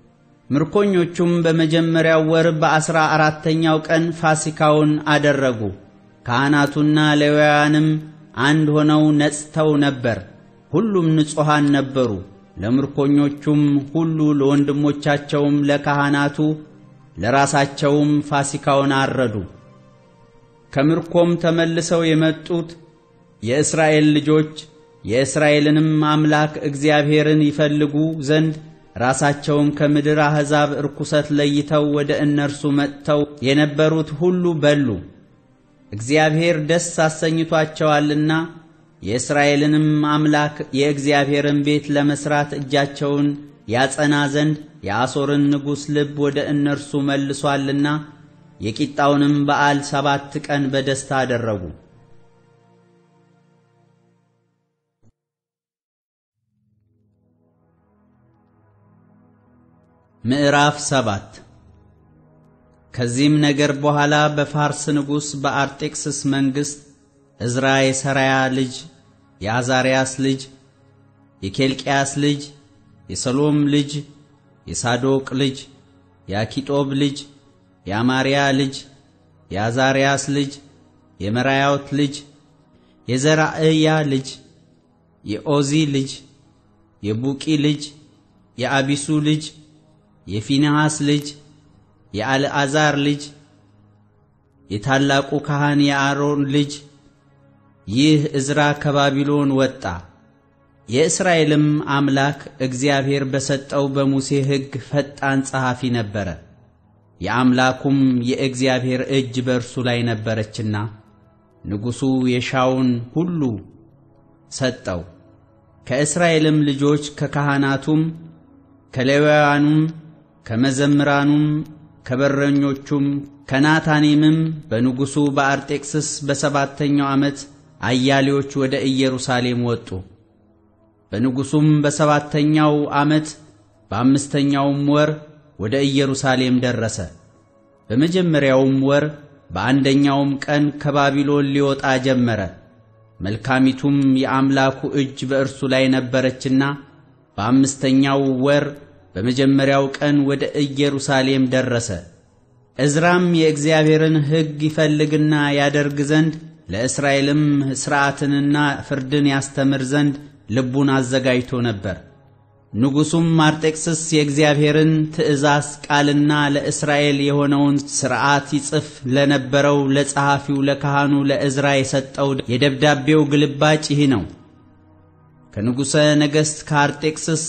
ምርኮኞቹም በመጀመሪያው ወር በአስራ አራተኛው ቀን ፋሲካውን አደረጉ። ካህናቱና ሌዋውያንም አንድ ሆነው ነጽተው ነበር፣ ሁሉም ንጹሐን ነበሩ። ለምርኮኞቹም ሁሉ ለወንድሞቻቸውም ለካህናቱ ለራሳቸውም ፋሲካውን አረዱ። ከምርኮም ተመልሰው የመጡት የእስራኤል ልጆች የእስራኤልንም አምላክ እግዚአብሔርን ይፈልጉ ዘንድ ራሳቸውን ከምድር አሕዛብ ርኩሰት ለይተው ወደ እነርሱ መጥተው የነበሩት ሁሉ በሉ። እግዚአብሔር ደስ አሰኝቷቸዋልና የእስራኤልንም አምላክ የእግዚአብሔርን ቤት ለመስራት እጃቸውን ያጸና ዘንድ የአሦርን ንጉሥ ልብ ወደ እነርሱ መልሷልና የቂጣውንም በዓል ሰባት ቀን በደስታ አደረጉ። ምዕራፍ ሰባት ከዚህም ነገር በኋላ በፋርስ ንጉሥ በአርጤክስስ መንግሥት ዕዝራ የሰራያ ልጅ የአዛርያስ ልጅ የኬልቅያስ ልጅ የሰሎም ልጅ የሳዶቅ ልጅ የአኪጦብ ልጅ የአማርያ ልጅ የአዛርያስ ልጅ የመራያዎት ልጅ የዘራእያ ልጅ የኦዚ ልጅ የቡቂ ልጅ የአቢሱ ልጅ የፊንሐስ ልጅ የአልዓዛር ልጅ የታላቁ ካህን የአሮን ልጅ ይህ ዕዝራ ከባቢሎን ወጣ። የእስራኤልም አምላክ እግዚአብሔር በሰጠው በሙሴ ሕግ ፈጣን ጸሐፊ ነበረ። የአምላኩም የእግዚአብሔር እጅ በእርሱ ላይ ነበረችና ንጉሡ የሻውን ሁሉ ሰጠው። ከእስራኤልም ልጆች ከካህናቱም ከሌዋውያኑም ከመዘምራኑም ከበረኞቹም ከናታኒምም በንጉሡ በአርጤክስስ በሰባተኛው ዓመት አያሌዎች ወደ ኢየሩሳሌም ወጡ። በንጉሡም በሰባተኛው ዓመት በአምስተኛውም ወር ወደ ኢየሩሳሌም ደረሰ። በመጀመሪያውም ወር በአንደኛውም ቀን ከባቢሎን ሊወጣ ጀመረ። መልካሚቱም የአምላኩ እጅ በእርሱ ላይ ነበረችና በአምስተኛው ወር በመጀመሪያው ቀን ወደ ኢየሩሳሌም ደረሰ። ዕዝራም የእግዚአብሔርን ሕግ ይፈልግና ያደርግ ዘንድ ለእስራኤልም ሥርዓትንና ፍርድን ያስተምር ዘንድ ልቡን አዘጋጅቶ ነበር። ንጉሡም አርጤክስስ የእግዚአብሔርን ትእዛዝ ቃልና ለእስራኤል የሆነውን ሥርዓት ይጽፍ ለነበረው ለጸሐፊው ለካህኑ ለዕዝራ የሰጠው የደብዳቤው ግልባጭ ይህ ነው። ከንጉሠ ነገሥት ከአርጤክስስ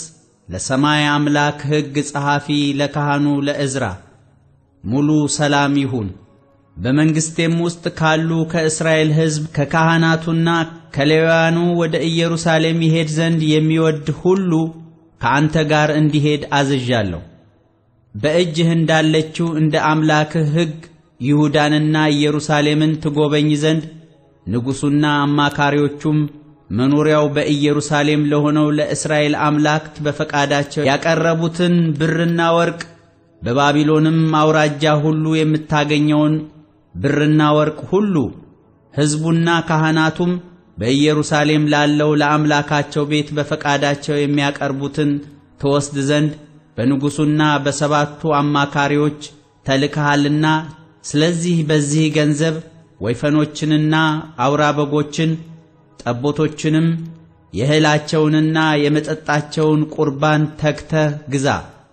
ለሰማይ አምላክ ሕግ ጸሐፊ ለካህኑ ለዕዝራ ሙሉ ሰላም ይሁን። በመንግስቴም ውስጥ ካሉ ከእስራኤል ሕዝብ ከካህናቱና ከሌዋውያኑ ወደ ኢየሩሳሌም ይሄድ ዘንድ የሚወድ ሁሉ ከአንተ ጋር እንዲሄድ አዝዣለሁ። በእጅህ እንዳለችው እንደ አምላክህ ሕግ ይሁዳንና ኢየሩሳሌምን ትጎበኝ ዘንድ ንጉሡና አማካሪዎቹም መኖሪያው በኢየሩሳሌም ለሆነው ለእስራኤል አምላክ በፈቃዳቸው ያቀረቡትን ብርና ወርቅ በባቢሎንም አውራጃ ሁሉ የምታገኘውን ብርና ወርቅ ሁሉ ሕዝቡና ካህናቱም በኢየሩሳሌም ላለው ለአምላካቸው ቤት በፈቃዳቸው የሚያቀርቡትን ተወስድ ዘንድ በንጉሡና በሰባቱ አማካሪዎች ተልከሃልና ስለዚህ በዚህ ገንዘብ ወይፈኖችንና አውራ በጎችን ጠቦቶችንም የእህላቸውንና የመጠጣቸውን ቁርባን ተግተህ ግዛ።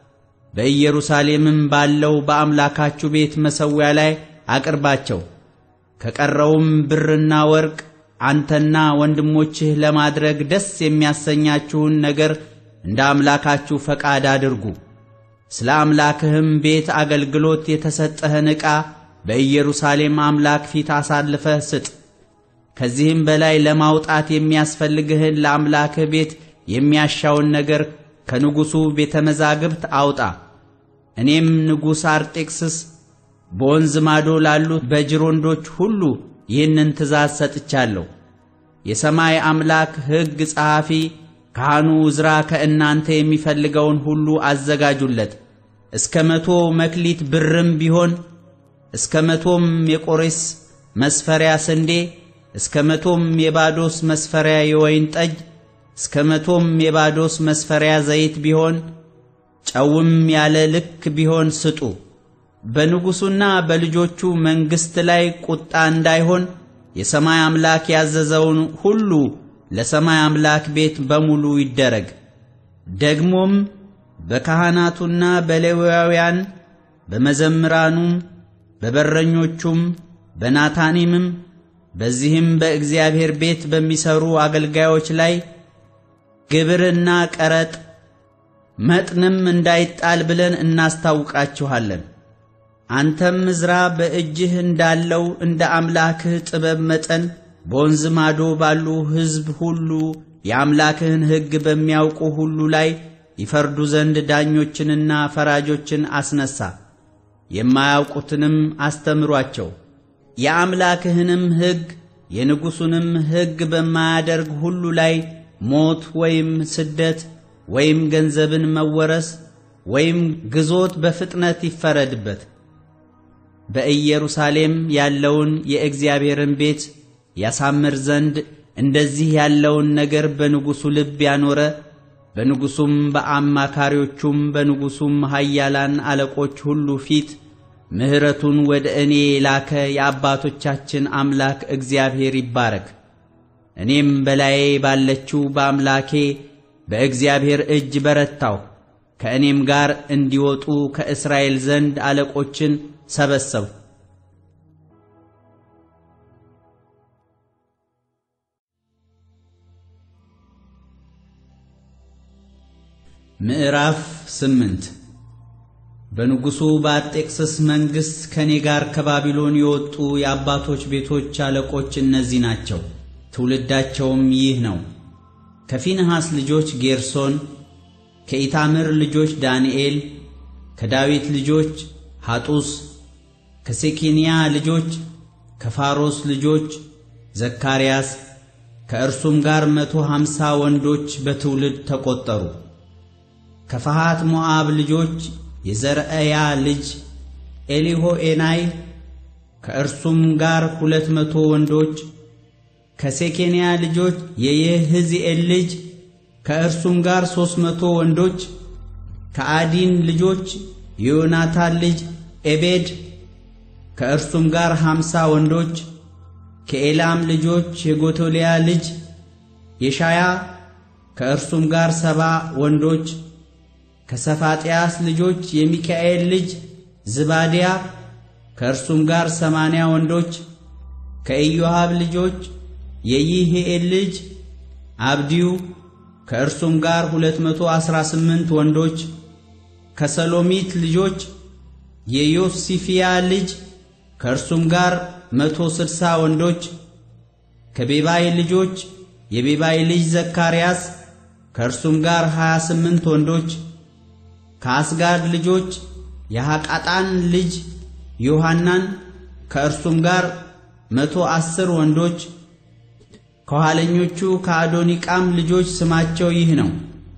በኢየሩሳሌምም ባለው በአምላካችሁ ቤት መሠዊያ ላይ አቅርባቸው። ከቀረውም ብርና ወርቅ አንተና ወንድሞችህ ለማድረግ ደስ የሚያሰኛችሁን ነገር እንደ አምላካችሁ ፈቃድ አድርጉ። ስለ አምላክህም ቤት አገልግሎት የተሰጠህን ዕቃ በኢየሩሳሌም አምላክ ፊት አሳልፈህ ስጥ። ከዚህም በላይ ለማውጣት የሚያስፈልግህን ለአምላክህ ቤት የሚያሻውን ነገር ከንጉሡ ቤተ መዛግብት አውጣ። እኔም ንጉሥ አርጤክስስ በወንዝ ማዶ ላሉት በጅሮንዶች ሁሉ ይህንን ትእዛዝ ሰጥቻለሁ። የሰማይ አምላክ ሕግ ጸሐፊ ካህኑ ዕዝራ ከእናንተ የሚፈልገውን ሁሉ አዘጋጁለት። እስከ መቶ መክሊት ብርም ቢሆን እስከ መቶም የቆሬስ መስፈሪያ ስንዴ እስከ መቶም የባዶስ መስፈሪያ የወይን ጠጅ እስከ መቶም የባዶስ መስፈሪያ ዘይት ቢሆን ጨውም ያለ ልክ ቢሆን ስጡ። በንጉሡና በልጆቹ መንግሥት ላይ ቁጣ እንዳይሆን የሰማይ አምላክ ያዘዘውን ሁሉ ለሰማይ አምላክ ቤት በሙሉ ይደረግ። ደግሞም በካህናቱና በሌዋውያን በመዘምራኑም በበረኞቹም በናታኒምም በዚህም በእግዚአብሔር ቤት በሚሰሩ አገልጋዮች ላይ ግብርና ቀረጥ መጥንም እንዳይጣል ብለን እናስታውቃችኋለን። አንተም ዕዝራ በእጅህ እንዳለው እንደ አምላክህ ጥበብ መጠን በወንዝ ማዶ ባሉ ሕዝብ ሁሉ የአምላክህን ሕግ በሚያውቁ ሁሉ ላይ ይፈርዱ ዘንድ ዳኞችንና ፈራጆችን አስነሳ። የማያውቁትንም አስተምሯቸው። የአምላክህንም ሕግ የንጉሡንም ሕግ በማያደርግ ሁሉ ላይ ሞት ወይም ስደት ወይም ገንዘብን መወረስ ወይም ግዞት በፍጥነት ይፈረድበት። በኢየሩሳሌም ያለውን የእግዚአብሔርን ቤት ያሳምር ዘንድ እንደዚህ ያለውን ነገር በንጉሡ ልብ ያኖረ በንጉሡም በአማካሪዎቹም በንጉሡም ኃያላን አለቆች ሁሉ ፊት ምሕረቱን ወደ እኔ ላከ የአባቶቻችን አምላክ እግዚአብሔር ይባረክ። እኔም በላዬ ባለችው በአምላኬ በእግዚአብሔር እጅ በረታሁ። ከእኔም ጋር እንዲወጡ ከእስራኤል ዘንድ አለቆችን ሰበሰቡ። ምዕራፍ ስምንት በንጉሡ በአርጤክስስ መንግሥት ከኔ ጋር ከባቢሎን የወጡ የአባቶች ቤቶች አለቆች እነዚህ ናቸው። ትውልዳቸውም ይህ ነው። ከፊንሐስ ልጆች ጌርሶን፣ ከኢታምር ልጆች ዳንኤል፣ ከዳዊት ልጆች ሐጡስ፣ ከሴኬንያ ልጆች ከፋሮስ ልጆች ዘካርያስ፣ ከእርሱም ጋር መቶ ሀምሳ ወንዶች በትውልድ ተቆጠሩ። ከፈሃት ሞዓብ ልጆች የዘርአያ ልጅ ኤሊሆዔናይ፣ ከእርሱም ጋር ሁለት መቶ ወንዶች። ከሴኬንያ ልጆች የየሕዚኤል ልጅ ከእርሱም ጋር ሦስት መቶ ወንዶች። ከአዲን ልጆች የዮናታን ልጅ ኤቤድ፣ ከእርሱም ጋር ሀምሳ ወንዶች። ከኤላም ልጆች የጎቶልያ ልጅ የሻያ፣ ከእርሱም ጋር ሰባ ወንዶች። ከሰፋጥያስ ልጆች የሚካኤል ልጅ ዝባድያ፣ ከእርሱም ጋር ሰማንያ ወንዶች። ከኢዮአብ ልጆች የይሂኤል ልጅ አብድዩ፣ ከእርሱም ጋር ሁለት መቶ አስራ ስምንት ወንዶች ከሰሎሚት ልጆች የዮሲፍያ ልጅ ከእርሱም ጋር መቶ ስድሳ ወንዶች ከቤባይ ልጆች የቤባይ ልጅ ዘካርያስ ከእርሱም ጋር ሃያ ስምንት ወንዶች ከአስጋድ ልጆች የሐቃጣን ልጅ ዮሐናን ከእርሱም ጋር መቶ አስር ወንዶች ከኋለኞቹ ከአዶኒቃም ልጆች ስማቸው ይህ ነው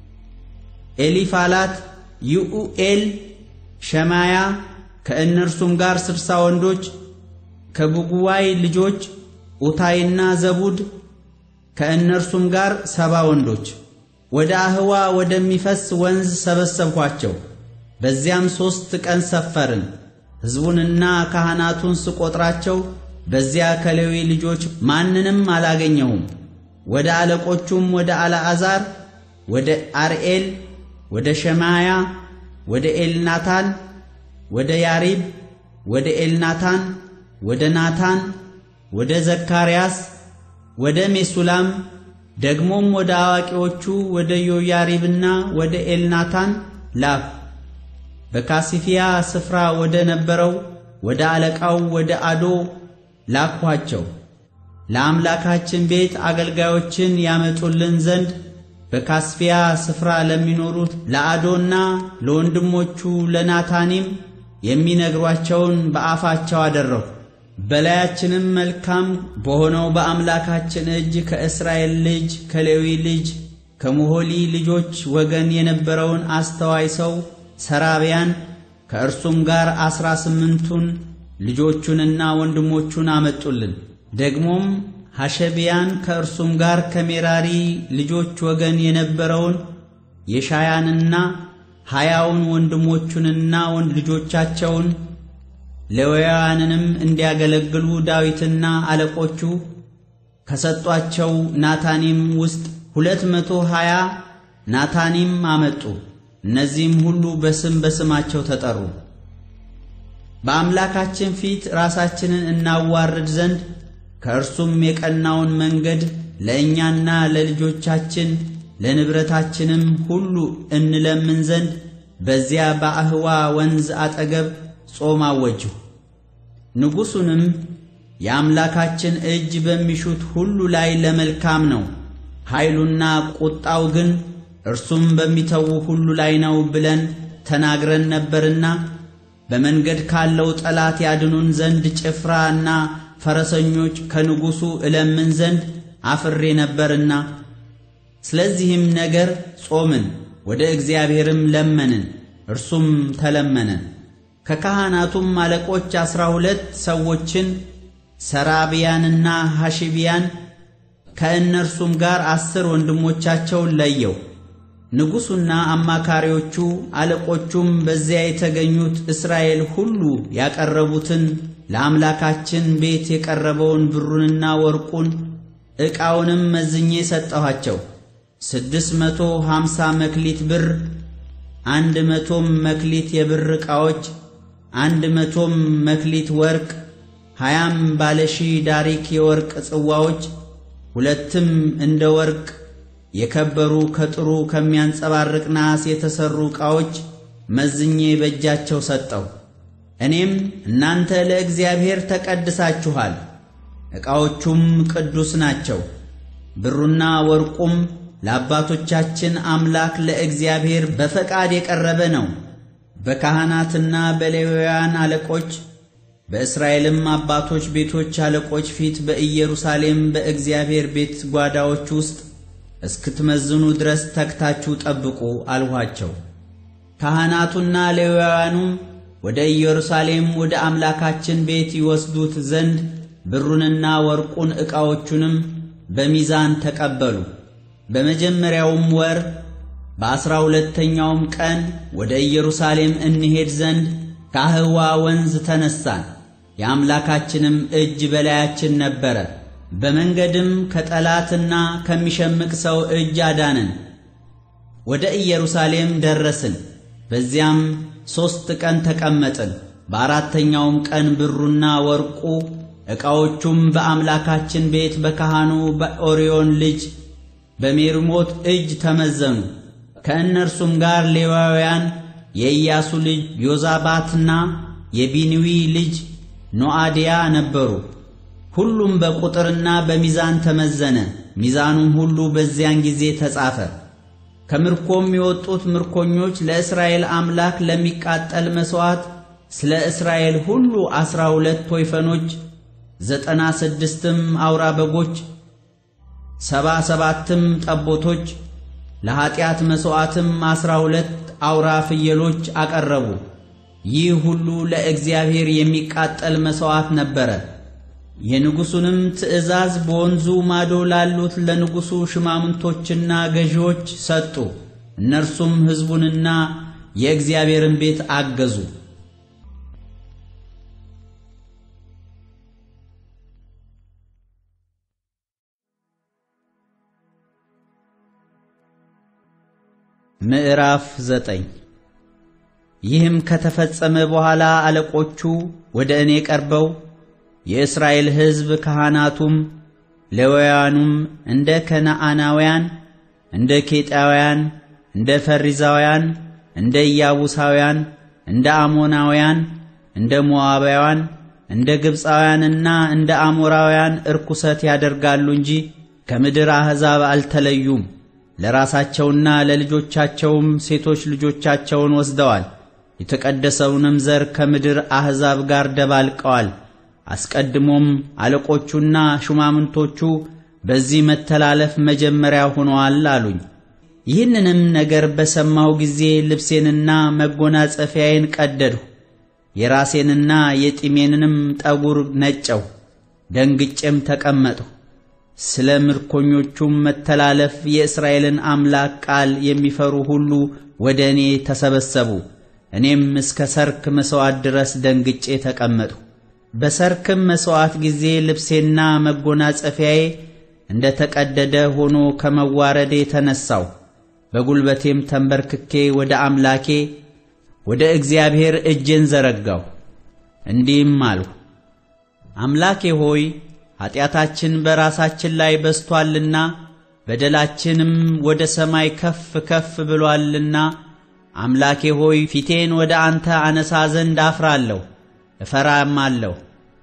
ኤሊፋላት ይኡኤል ሸማያ ከእነርሱም ጋር ስድሳ ወንዶች ከቡጉዋይ ልጆች ኡታይና ዘቡድ ከእነርሱም ጋር ሰባ ወንዶች ወደ አህዋ ወደሚፈስ ወንዝ ሰበሰብኳቸው በዚያም ሦስት ቀን ሰፈርን ሕዝቡንና ካህናቱን ስቆጥራቸው በዚያ ከሌዊ ልጆች ማንንም አላገኘሁም ወደ አለቆቹም ወደ አልዓዛር ወደ አርኤል ወደ ሸማያ ወደ ኤልናታን ወደ ያሪብ ወደ ኤልናታን ወደ ናታን ወደ ዘካርያስ ወደ ሜሱላም ደግሞም ወደ አዋቂዎቹ ወደ ዮያሪብና ወደ ኤልናታን ላክ በካሲፊያ ስፍራ ወደ ነበረው ወደ አለቃው ወደ አዶ ላኳቸው ለአምላካችን ቤት አገልጋዮችን ያመጡልን ዘንድ በካሲፊያ ስፍራ ለሚኖሩት ለአዶና ለወንድሞቹ ለናታኒም የሚነግሯቸውን በአፋቸው አደረኩ በላያችንም መልካም በሆነው በአምላካችን እጅ ከእስራኤል ልጅ ከሌዊ ልጅ ከሞሖሊ ልጆች ወገን የነበረውን አስተዋይ ሰው ሰራብያን ከእርሱም ጋር አስራ ስምንቱን ልጆቹንና ወንድሞቹን አመጡልን ደግሞም ሐሸቢያን ከእርሱም ጋር ከሜራሪ ልጆች ወገን የነበረውን የሻያንና ሃያውን ወንድሞቹንና ወንድ ልጆቻቸውን ሌዋውያንንም እንዲያገለግሉ ዳዊትና አለቆቹ ከሰጧቸው ናታኒም ውስጥ ሁለት መቶ ሃያ ናታኒም አመጡ እነዚህም ሁሉ በስም በስማቸው ተጠሩ በአምላካችን ፊት ራሳችንን እናዋርድ ዘንድ ከእርሱም የቀናውን መንገድ ለእኛና ለልጆቻችን ለንብረታችንም ሁሉ እንለምን ዘንድ በዚያ በአህዋ ወንዝ አጠገብ ጾም አወጁ ንጉሡንም የአምላካችን እጅ በሚሹት ሁሉ ላይ ለመልካም ነው ኃይሉና ቁጣው ግን እርሱም በሚተው ሁሉ ላይ ነው ብለን ተናግረን ነበርና በመንገድ ካለው ጠላት ያድኑን ዘንድ ጭፍራና ፈረሰኞች ከንጉሡ እለምን ዘንድ አፍሬ ነበርና ስለዚህም ነገር ጾምን ወደ እግዚአብሔርም ለመንን እርሱም ተለመነን ከካህናቱም አለቆች አስራ ሁለት ሰዎችን ሰራብያንና ሐሽቢያን ከእነርሱም ጋር አስር ወንድሞቻቸውን ለየው ንጉሡና አማካሪዎቹ አለቆቹም በዚያ የተገኙት እስራኤል ሁሉ ያቀረቡትን ለአምላካችን ቤት የቀረበውን ብሩንና ወርቁን ዕቃውንም መዝኜ ሰጠኋቸው ስድስት መቶ ሃምሳ መክሊት ብር አንድ መቶም መክሊት የብር ዕቃዎች አንድ መቶም መክሊት ወርቅ ሃያም ባለሺ ዳሪክ የወርቅ ጽዋዎች ሁለትም እንደ ወርቅ የከበሩ ከጥሩ ከሚያንጸባርቅ ናስ የተሰሩ ዕቃዎች መዝኜ በእጃቸው ሰጠው እኔም እናንተ ለእግዚአብሔር ተቀድሳችኋል ዕቃዎቹም ቅዱስ ናቸው ብሩና ወርቁም ለአባቶቻችን አምላክ ለእግዚአብሔር በፈቃድ የቀረበ ነው በካህናትና በሌዋውያን አለቆች በእስራኤልም አባቶች ቤቶች አለቆች ፊት በኢየሩሳሌም በእግዚአብሔር ቤት ጓዳዎች ውስጥ እስክትመዝኑ ድረስ ተግታችሁ ጠብቁ አልኋቸው ካህናቱና ሌዋውያኑም ወደ ኢየሩሳሌም ወደ አምላካችን ቤት ይወስዱት ዘንድ ብሩንና ወርቁን ዕቃዎቹንም በሚዛን ተቀበሉ በመጀመሪያውም ወር በአስራ ሁለተኛውም ቀን ወደ ኢየሩሳሌም እንሄድ ዘንድ ከአህዋ ወንዝ ተነሳን የአምላካችንም እጅ በላያችን ነበረ በመንገድም ከጠላትና ከሚሸምቅ ሰው እጅ አዳነን ወደ ኢየሩሳሌም ደረስን በዚያም ሦስት ቀን ተቀመጥን በአራተኛውም ቀን ብሩና ወርቁ ዕቃዎቹም በአምላካችን ቤት በካህኑ በኦርዮን ልጅ በሜርሞት እጅ ተመዘኑ። ከእነርሱም ጋር ሌዋውያን የኢያሱ ልጅ ዮዛባትና የቢንዊ ልጅ ኖአድያ ነበሩ። ሁሉም በቁጥርና በሚዛን ተመዘነ። ሚዛኑም ሁሉ በዚያን ጊዜ ተጻፈ። ከምርኮም የወጡት ምርኮኞች ለእስራኤል አምላክ ለሚቃጠል መሥዋዕት ስለ እስራኤል ሁሉ አስራ ሁለት ወይፈኖች፣ ዘጠና ስድስትም አውራ በጎች፣ ሰባ ሰባትም ጠቦቶች፣ ለኃጢአት መሥዋዕትም አስራ ሁለት አውራ ፍየሎች አቀረቡ። ይህ ሁሉ ለእግዚአብሔር የሚቃጠል መሥዋዕት ነበረ። የንጉሡንም ትእዛዝ በወንዙ ማዶ ላሉት ለንጉሡ ሽማምንቶችና ገዢዎች ሰጡ። እነርሱም ሕዝቡንና የእግዚአብሔርን ቤት አገዙ። ምዕራፍ ዘጠኝ ይህም ከተፈጸመ በኋላ አለቆቹ ወደ እኔ ቀርበው የእስራኤል ሕዝብ ካህናቱም ሌዋውያኑም እንደ ከነዓናውያን፣ እንደ ኬጣውያን፣ እንደ ፈሪዛውያን፣ እንደ ኢያቡሳውያን፣ እንደ አሞናውያን፣ እንደ ሞዓባውያን፣ እንደ ግብፃውያንና እንደ አሞራውያን እርኩሰት ያደርጋሉ እንጂ ከምድር አሕዛብ አልተለዩም። ለራሳቸውና ለልጆቻቸውም ሴቶች ልጆቻቸውን ወስደዋል። የተቀደሰውንም ዘር ከምድር አሕዛብ ጋር ደባልቀዋል። አስቀድሞም አለቆቹና ሹማምንቶቹ በዚህ መተላለፍ መጀመሪያ ሆነዋል አሉኝ። ይህንንም ነገር በሰማሁ ጊዜ ልብሴንና መጎናጸፊያዬን ቀደድሁ፣ የራሴንና የጢሜንንም ጠጉር ነጨሁ፣ ደንግጬም ተቀመጥሁ። ስለ ምርኮኞቹም መተላለፍ የእስራኤልን አምላክ ቃል የሚፈሩ ሁሉ ወደ እኔ ተሰበሰቡ። እኔም እስከ ሰርክ መሥዋዕት ድረስ ደንግጬ ተቀመጥሁ። በሰርክም መሥዋዕት ጊዜ ልብሴና መጎናጸፊያዬ እንደ ተቀደደ ሆኖ ከመዋረዴ ተነሳሁ። በጉልበቴም ተንበርክኬ ወደ አምላኬ ወደ እግዚአብሔር እጄን ዘረጋሁ፣ እንዲህም አልሁ: አምላኬ ሆይ ኃጢአታችን በራሳችን ላይ በዝቶአልና በደላችንም ወደ ሰማይ ከፍ ከፍ ብሎአልና አምላኬ ሆይ ፊቴን ወደ አንተ አነሳ ዘንድ አፍራለሁ፣ እፈራማለሁ።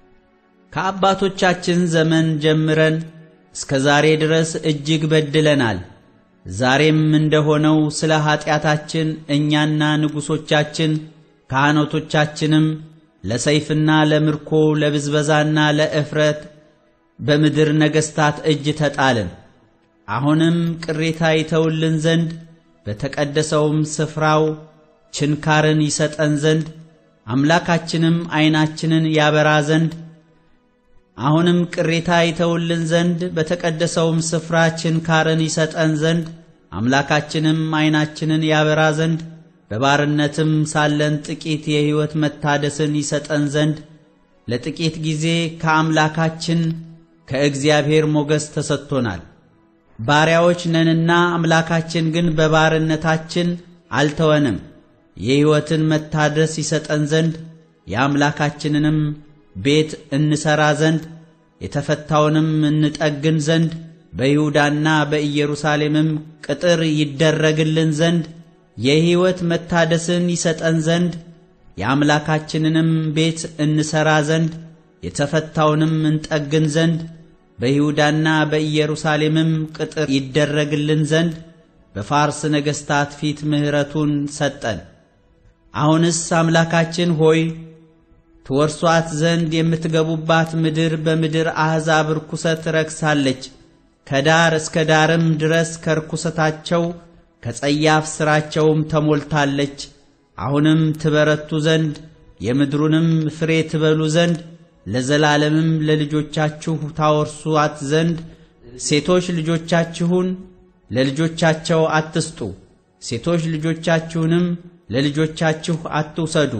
ከአባቶቻችን ዘመን ጀምረን እስከ ዛሬ ድረስ እጅግ በድለናል። ዛሬም እንደሆነው ስለ ኃጢአታችን እኛና ንጉሶቻችን ካህናቶቻችንም ለሰይፍና ለምርኮ ለብዝበዛና ለእፍረት በምድር ነገሥታት እጅ ተጣልን። አሁንም ቅሬታ ይተውልን ዘንድ በተቀደሰውም ስፍራው ችንካርን ይሰጠን ዘንድ አምላካችንም ዓይናችንን ያበራ ዘንድ አሁንም ቅሬታ ይተውልን ዘንድ በተቀደሰውም ስፍራ ችንካርን ይሰጠን ዘንድ አምላካችንም ዓይናችንን ያበራ ዘንድ በባርነትም ሳለን ጥቂት የሕይወት መታደስን ይሰጠን ዘንድ ለጥቂት ጊዜ ከአምላካችን ከእግዚአብሔር ሞገስ ተሰጥቶናል። ባሪያዎች ነንና አምላካችን ግን በባርነታችን አልተወንም። የሕይወትን መታደስ ይሰጠን ዘንድ የአምላካችንንም ቤት እንሰራ ዘንድ የተፈታውንም እንጠግን ዘንድ በይሁዳና በኢየሩሳሌምም ቅጥር ይደረግልን ዘንድ የሕይወት መታደስን ይሰጠን ዘንድ የአምላካችንንም ቤት እንሰራ ዘንድ የተፈታውንም እንጠግን ዘንድ በይሁዳና በኢየሩሳሌምም ቅጥር ይደረግልን ዘንድ በፋርስ ነገሥታት ፊት ምሕረቱን ሰጠን። አሁንስ አምላካችን ሆይ ትወርሷት ዘንድ የምትገቡባት ምድር በምድር አሕዛብ ርኩሰት ረክሳለች። ከዳር እስከ ዳርም ድረስ ከርኩሰታቸው ከጸያፍ ሥራቸውም ተሞልታለች። አሁንም ትበረቱ ዘንድ የምድሩንም ፍሬ ትበሉ ዘንድ ለዘላለምም ለልጆቻችሁ ታወርሱአት ዘንድ ሴቶች ልጆቻችሁን ለልጆቻቸው አትስጡ፣ ሴቶች ልጆቻችሁንም ለልጆቻችሁ አትውሰዱ።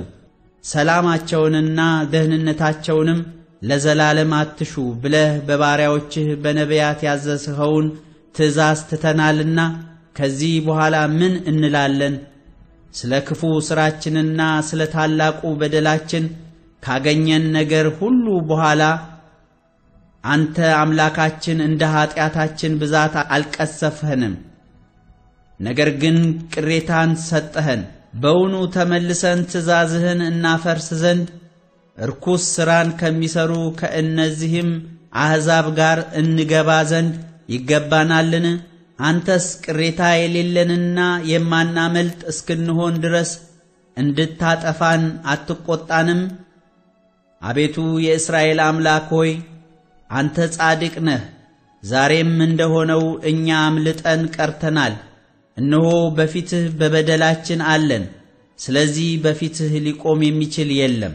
ሰላማቸውንና ደህንነታቸውንም ለዘላለም አትሹ ብለህ በባሪያዎችህ በነቢያት ያዘዝኸውን ትእዛዝ ትተናልና ከዚህ በኋላ ምን እንላለን? ስለ ክፉ ሥራችንና ስለ ታላቁ በደላችን ካገኘን ነገር ሁሉ በኋላ አንተ አምላካችን እንደ ኃጢአታችን ብዛት አልቀሰፍኸንም፣ ነገር ግን ቅሬታን ሰጠኸን። በውኑ ተመልሰን ትእዛዝህን እናፈርስ ዘንድ ርኩስ ሥራን ከሚሰሩ ከእነዚህም አሕዛብ ጋር እንገባ ዘንድ ይገባናልን? አንተስ ቅሬታ የሌለንና የማናመልጥ እስክንሆን ድረስ እንድታጠፋን አትቆጣንም? አቤቱ የእስራኤል አምላክ ሆይ አንተ ጻድቅ ነህ። ዛሬም እንደሆነው እኛ አምልጠን ቀርተናል። እነሆ በፊትህ በበደላችን አለን፣ ስለዚህ በፊትህ ሊቆም የሚችል የለም።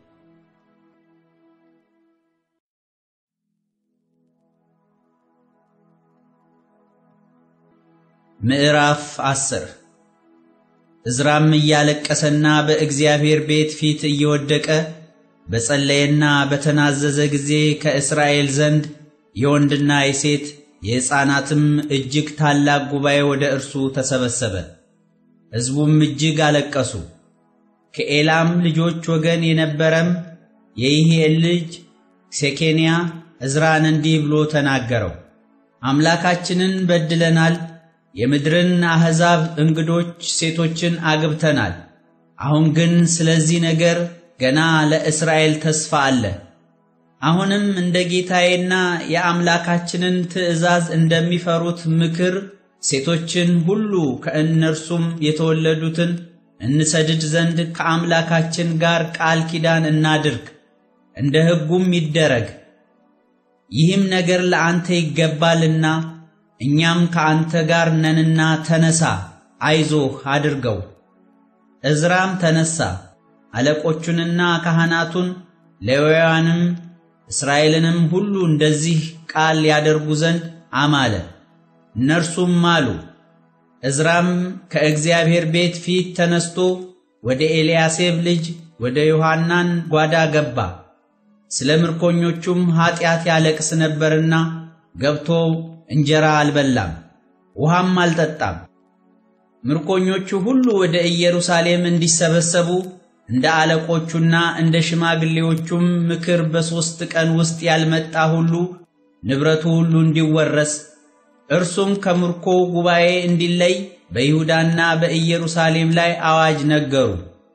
ምዕራፍ አስር ዕዝራም እያለቀሰና በእግዚአብሔር ቤት ፊት እየወደቀ በጸለየና በተናዘዘ ጊዜ ከእስራኤል ዘንድ የወንድና የሴት የሕፃናትም እጅግ ታላቅ ጉባኤ ወደ እርሱ ተሰበሰበ። ሕዝቡም እጅግ አለቀሱ። ከኤላም ልጆች ወገን የነበረም የይሒኤል ልጅ ሴኬንያ ዕዝራን እንዲህ ብሎ ተናገረው። አምላካችንን በድለናል፣ የምድርን አሕዛብ እንግዶች ሴቶችን አግብተናል። አሁን ግን ስለዚህ ነገር ገና ለእስራኤል ተስፋ አለ። አሁንም እንደ ጌታዬና የአምላካችንን ትእዛዝ እንደሚፈሩት ምክር ሴቶችን ሁሉ ከእነርሱም የተወለዱትን እንሰድድ ዘንድ ከአምላካችን ጋር ቃል ኪዳን እናድርግ፣ እንደ ሕጉም ይደረግ። ይህም ነገር ለአንተ ይገባልና እኛም ከአንተ ጋር ነንና ተነሳ፣ አይዞህ አድርገው። ዕዝራም ተነሳ፣ አለቆቹንና ካህናቱን ሌዋውያንም እስራኤልንም ሁሉ እንደዚህ ቃል ያደርጉ ዘንድ አማለ። እነርሱም ማሉ። ዕዝራም ከእግዚአብሔር ቤት ፊት ተነስቶ ወደ ኤልያሴብ ልጅ ወደ ዮሐናን ጓዳ ገባ። ስለ ምርኮኞቹም ኃጢአት ያለቅስ ነበርና ገብቶ እንጀራ አልበላም፣ ውሃም አልጠጣም። ምርኮኞቹ ሁሉ ወደ ኢየሩሳሌም እንዲሰበሰቡ እንደ አለቆቹና እንደ ሽማግሌዎቹም ምክር በሦስት ቀን ውስጥ ያልመጣ ሁሉ ንብረቱ ሁሉ እንዲወረስ እርሱም ከምርኮ ጉባኤ እንዲለይ በይሁዳና በኢየሩሳሌም ላይ አዋጅ ነገሩ።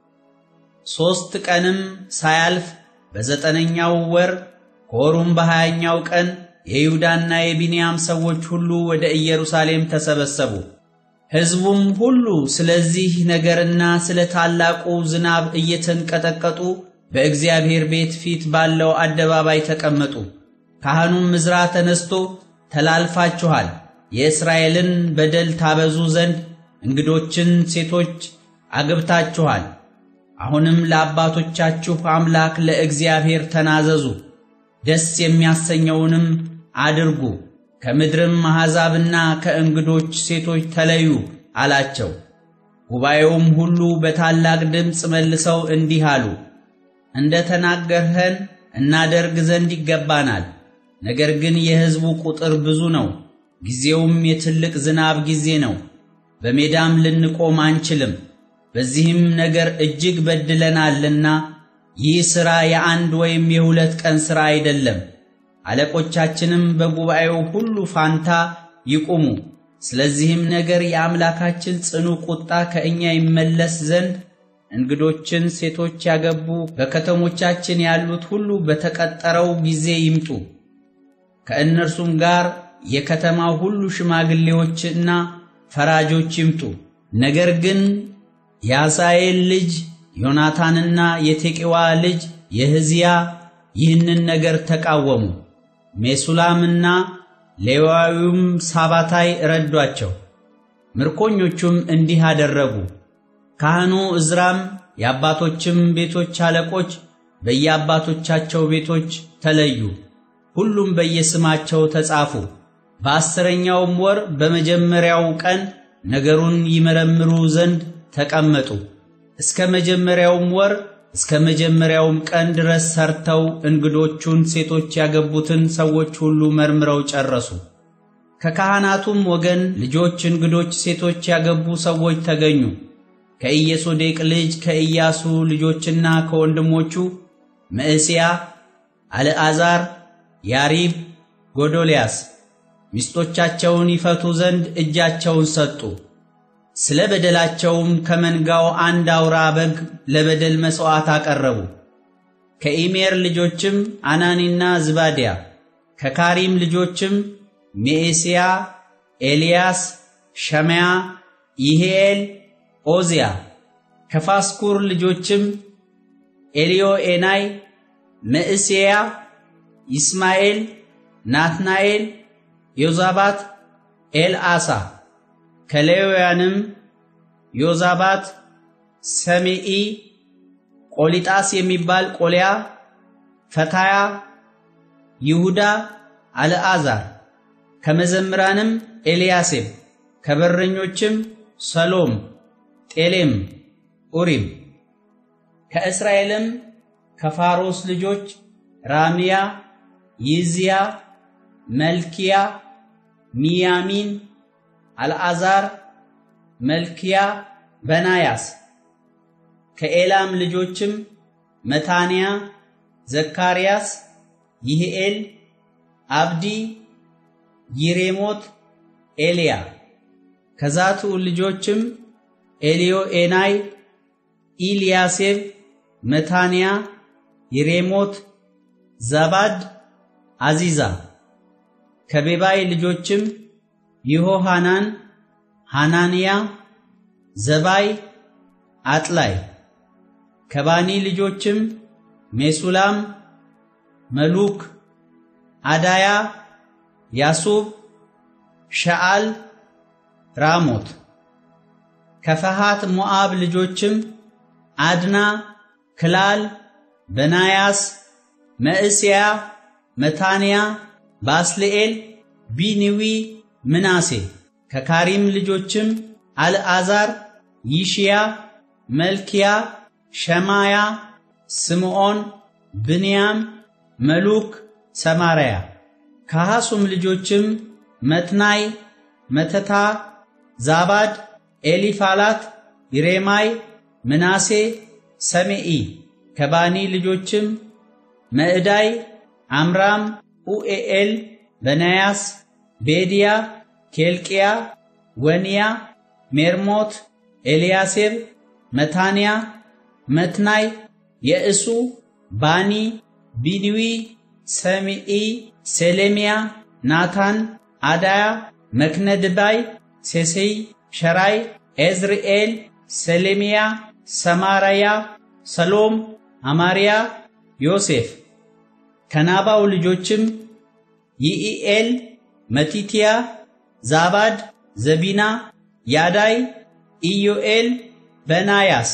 ሦስት ቀንም ሳያልፍ በዘጠነኛው ወር ከወሩም በሃያኛው ቀን የይሁዳና የቢንያም ሰዎች ሁሉ ወደ ኢየሩሳሌም ተሰበሰቡ። ሕዝቡም ሁሉ ስለዚህ ነገርና ስለ ታላቁ ዝናብ እየተንቀጠቀጡ በእግዚአብሔር ቤት ፊት ባለው አደባባይ ተቀመጡ። ካህኑም ዕዝራ ተነስቶ ተላልፋችኋል፣ የእስራኤልን በደል ታበዙ ዘንድ እንግዶችን ሴቶች አግብታችኋል። አሁንም ለአባቶቻችሁ አምላክ ለእግዚአብሔር ተናዘዙ፣ ደስ የሚያሰኘውንም አድርጉ፣ ከምድርም አሕዛብና ከእንግዶች ሴቶች ተለዩ አላቸው። ጉባኤውም ሁሉ በታላቅ ድምፅ መልሰው እንዲህ አሉ፣ እንደ ተናገርኸን እናደርግ ዘንድ ይገባናል። ነገር ግን የሕዝቡ ቁጥር ብዙ ነው፣ ጊዜውም የትልቅ ዝናብ ጊዜ ነው። በሜዳም ልንቆም አንችልም። በዚህም ነገር እጅግ በድለናልና ይህ ሥራ የአንድ ወይም የሁለት ቀን ሥራ አይደለም። አለቆቻችንም በጉባኤው ሁሉ ፋንታ ይቁሙ። ስለዚህም ነገር የአምላካችን ጽኑ ቁጣ ከእኛ ይመለስ ዘንድ እንግዶችን ሴቶች ያገቡ በከተሞቻችን ያሉት ሁሉ በተቀጠረው ጊዜ ይምጡ። ከእነርሱም ጋር የከተማው ሁሉ ሽማግሌዎችና ፈራጆች ይምጡ። ነገር ግን የአሳኤል ልጅ ዮናታንና የቴቄዋ ልጅ የሕዝያ ይህንን ነገር ተቃወሙ። ሜሱላምና ሌዋዊውም ሳባታይ ረዷቸው። ምርኮኞቹም እንዲህ አደረጉ። ካህኑ ዕዝራም የአባቶችም ቤቶች አለቆች በየአባቶቻቸው ቤቶች ተለዩ፣ ሁሉም በየስማቸው ተጻፉ። በአስረኛውም ወር በመጀመሪያው ቀን ነገሩን ይመረምሩ ዘንድ ተቀመጡ። እስከ መጀመሪያውም ወር እስከ መጀመሪያውም ቀን ድረስ ሰርተው እንግዶቹን ሴቶች ያገቡትን ሰዎች ሁሉ መርምረው ጨረሱ። ከካህናቱም ወገን ልጆች እንግዶች ሴቶች ያገቡ ሰዎች ተገኙ። ከኢየሶዴቅ ልጅ ከኢያሱ ልጆችና ከወንድሞቹ መዕሤያ፣ አልዓዛር፣ ያሪብ፣ ጎዶልያስ ሚስቶቻቸውን ይፈቱ ዘንድ እጃቸውን ሰጡ። ስለ በደላቸውም ከመንጋው አንድ አውራ በግ ለበደል መስዋዕት አቀረቡ። ከኢሜር ልጆችም አናኒና ዝባድያ፣ ከካሪም ልጆችም ሜኤስያ፣ ኤልያስ፣ ሸማያ፣ ይሄኤል፣ ኦዚያ፣ ከፋስኩር ልጆችም ኤልዮኤናይ፣ መዕሤያ፣ ይስማኤል፣ ናትናኤል፣ ዮዛባት፣ ኤልአሳ፣ ከሌዋውያንም ዮዛባት፣ ሰሜኢ፣ ቆሊጣስ የሚባል ቆልያ፣ ፈታያ፣ ይሁዳ፣ አልዓዛር፣ ከመዘምራንም ኤልያሴብ፣ ከበረኞችም ሰሎም፣ ጤሌም፣ ኡሪም፣ ከእስራኤልም ከፋሮስ ልጆች ራምያ፣ ይዝያ፣ መልኪያ፣ ሚያሚን፣ አልዓዛር፣ መልኪያ፣ በናያስ፣ ከኤላም ልጆችም መታንያ፣ ዘካርያስ፣ ይህኤል፣ አብዲ፣ ይሬሞት፣ ኤልያ፣ ከዛቱ ልጆችም ኤልዮኤናይ፣ ኢልያሴብ፣ መታንያ፣ ይሬሞት፣ ዛባድ፣ አዚዛ፣ ከቤባይ ልጆችም ይሆሐናን፣ ሐናንያ፣ ዘባይ፣ አጥላይ፣ ከባኒ ልጆችም ሜሱላም፣ መሉክ፣ አዳያ፣ ያሱብ፣ ሸዓል፣ ራሞት፣ ከፈሃት ሞዓብ ልጆችም አድና፣ ክላል፣ በናያስ፣ መዕሤያ፣ መታንያ፣ ባስልኤል፣ ቢንዊ፣ ምናሴ፣ ከካሪም ልጆችም አልዓዛር፣ ይሽያ፣ መልኪያ፣ ሸማያ፣ ስምዖን፣ ብንያም፣ መሉክ፣ ሰማርያ፣ ከሐሱም ልጆችም መትናይ፣ መተታ፣ ዛባድ፣ ኤሊፋላት፣ ይሬማይ፣ ምናሴ፣ ሰሜኢ፣ ከባኒ ልጆችም መዕዳይ፣ አምራም፣ ኡኤኤል፣ በናያስ፣ ቤድያ፣ ኬልቅያ፣ ወንያ፣ ሜርሞት፣ ኤልያሴብ፣ መታንያ፣ መትናይ፣ የእሱ፣ ባኒ፣ ቢንዊ፣ ሰሜኢ፣ ሴሌምያ፣ ናታን፣ አዳያ፣ መክነድባይ፣ ሴሴይ፣ ሸራይ፣ ኤዝርኤል፣ ሰሌምያ፣ ሰማራያ፣ ሰሎም፣ አማርያ፣ ዮሴፍ፣ ከናባው ልጆችም ይኢኤል፣ መቲትያ፣ ዛባድ፣ ዘቢና፣ ያዳይ፣ ኢዮኤል፣ በናያስ።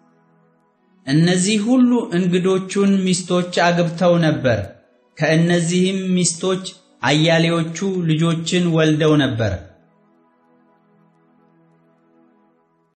እነዚህ ሁሉ እንግዶቹን ሚስቶች አግብተው ነበር። ከእነዚህም ሚስቶች አያሌዎቹ ልጆችን ወልደው ነበር።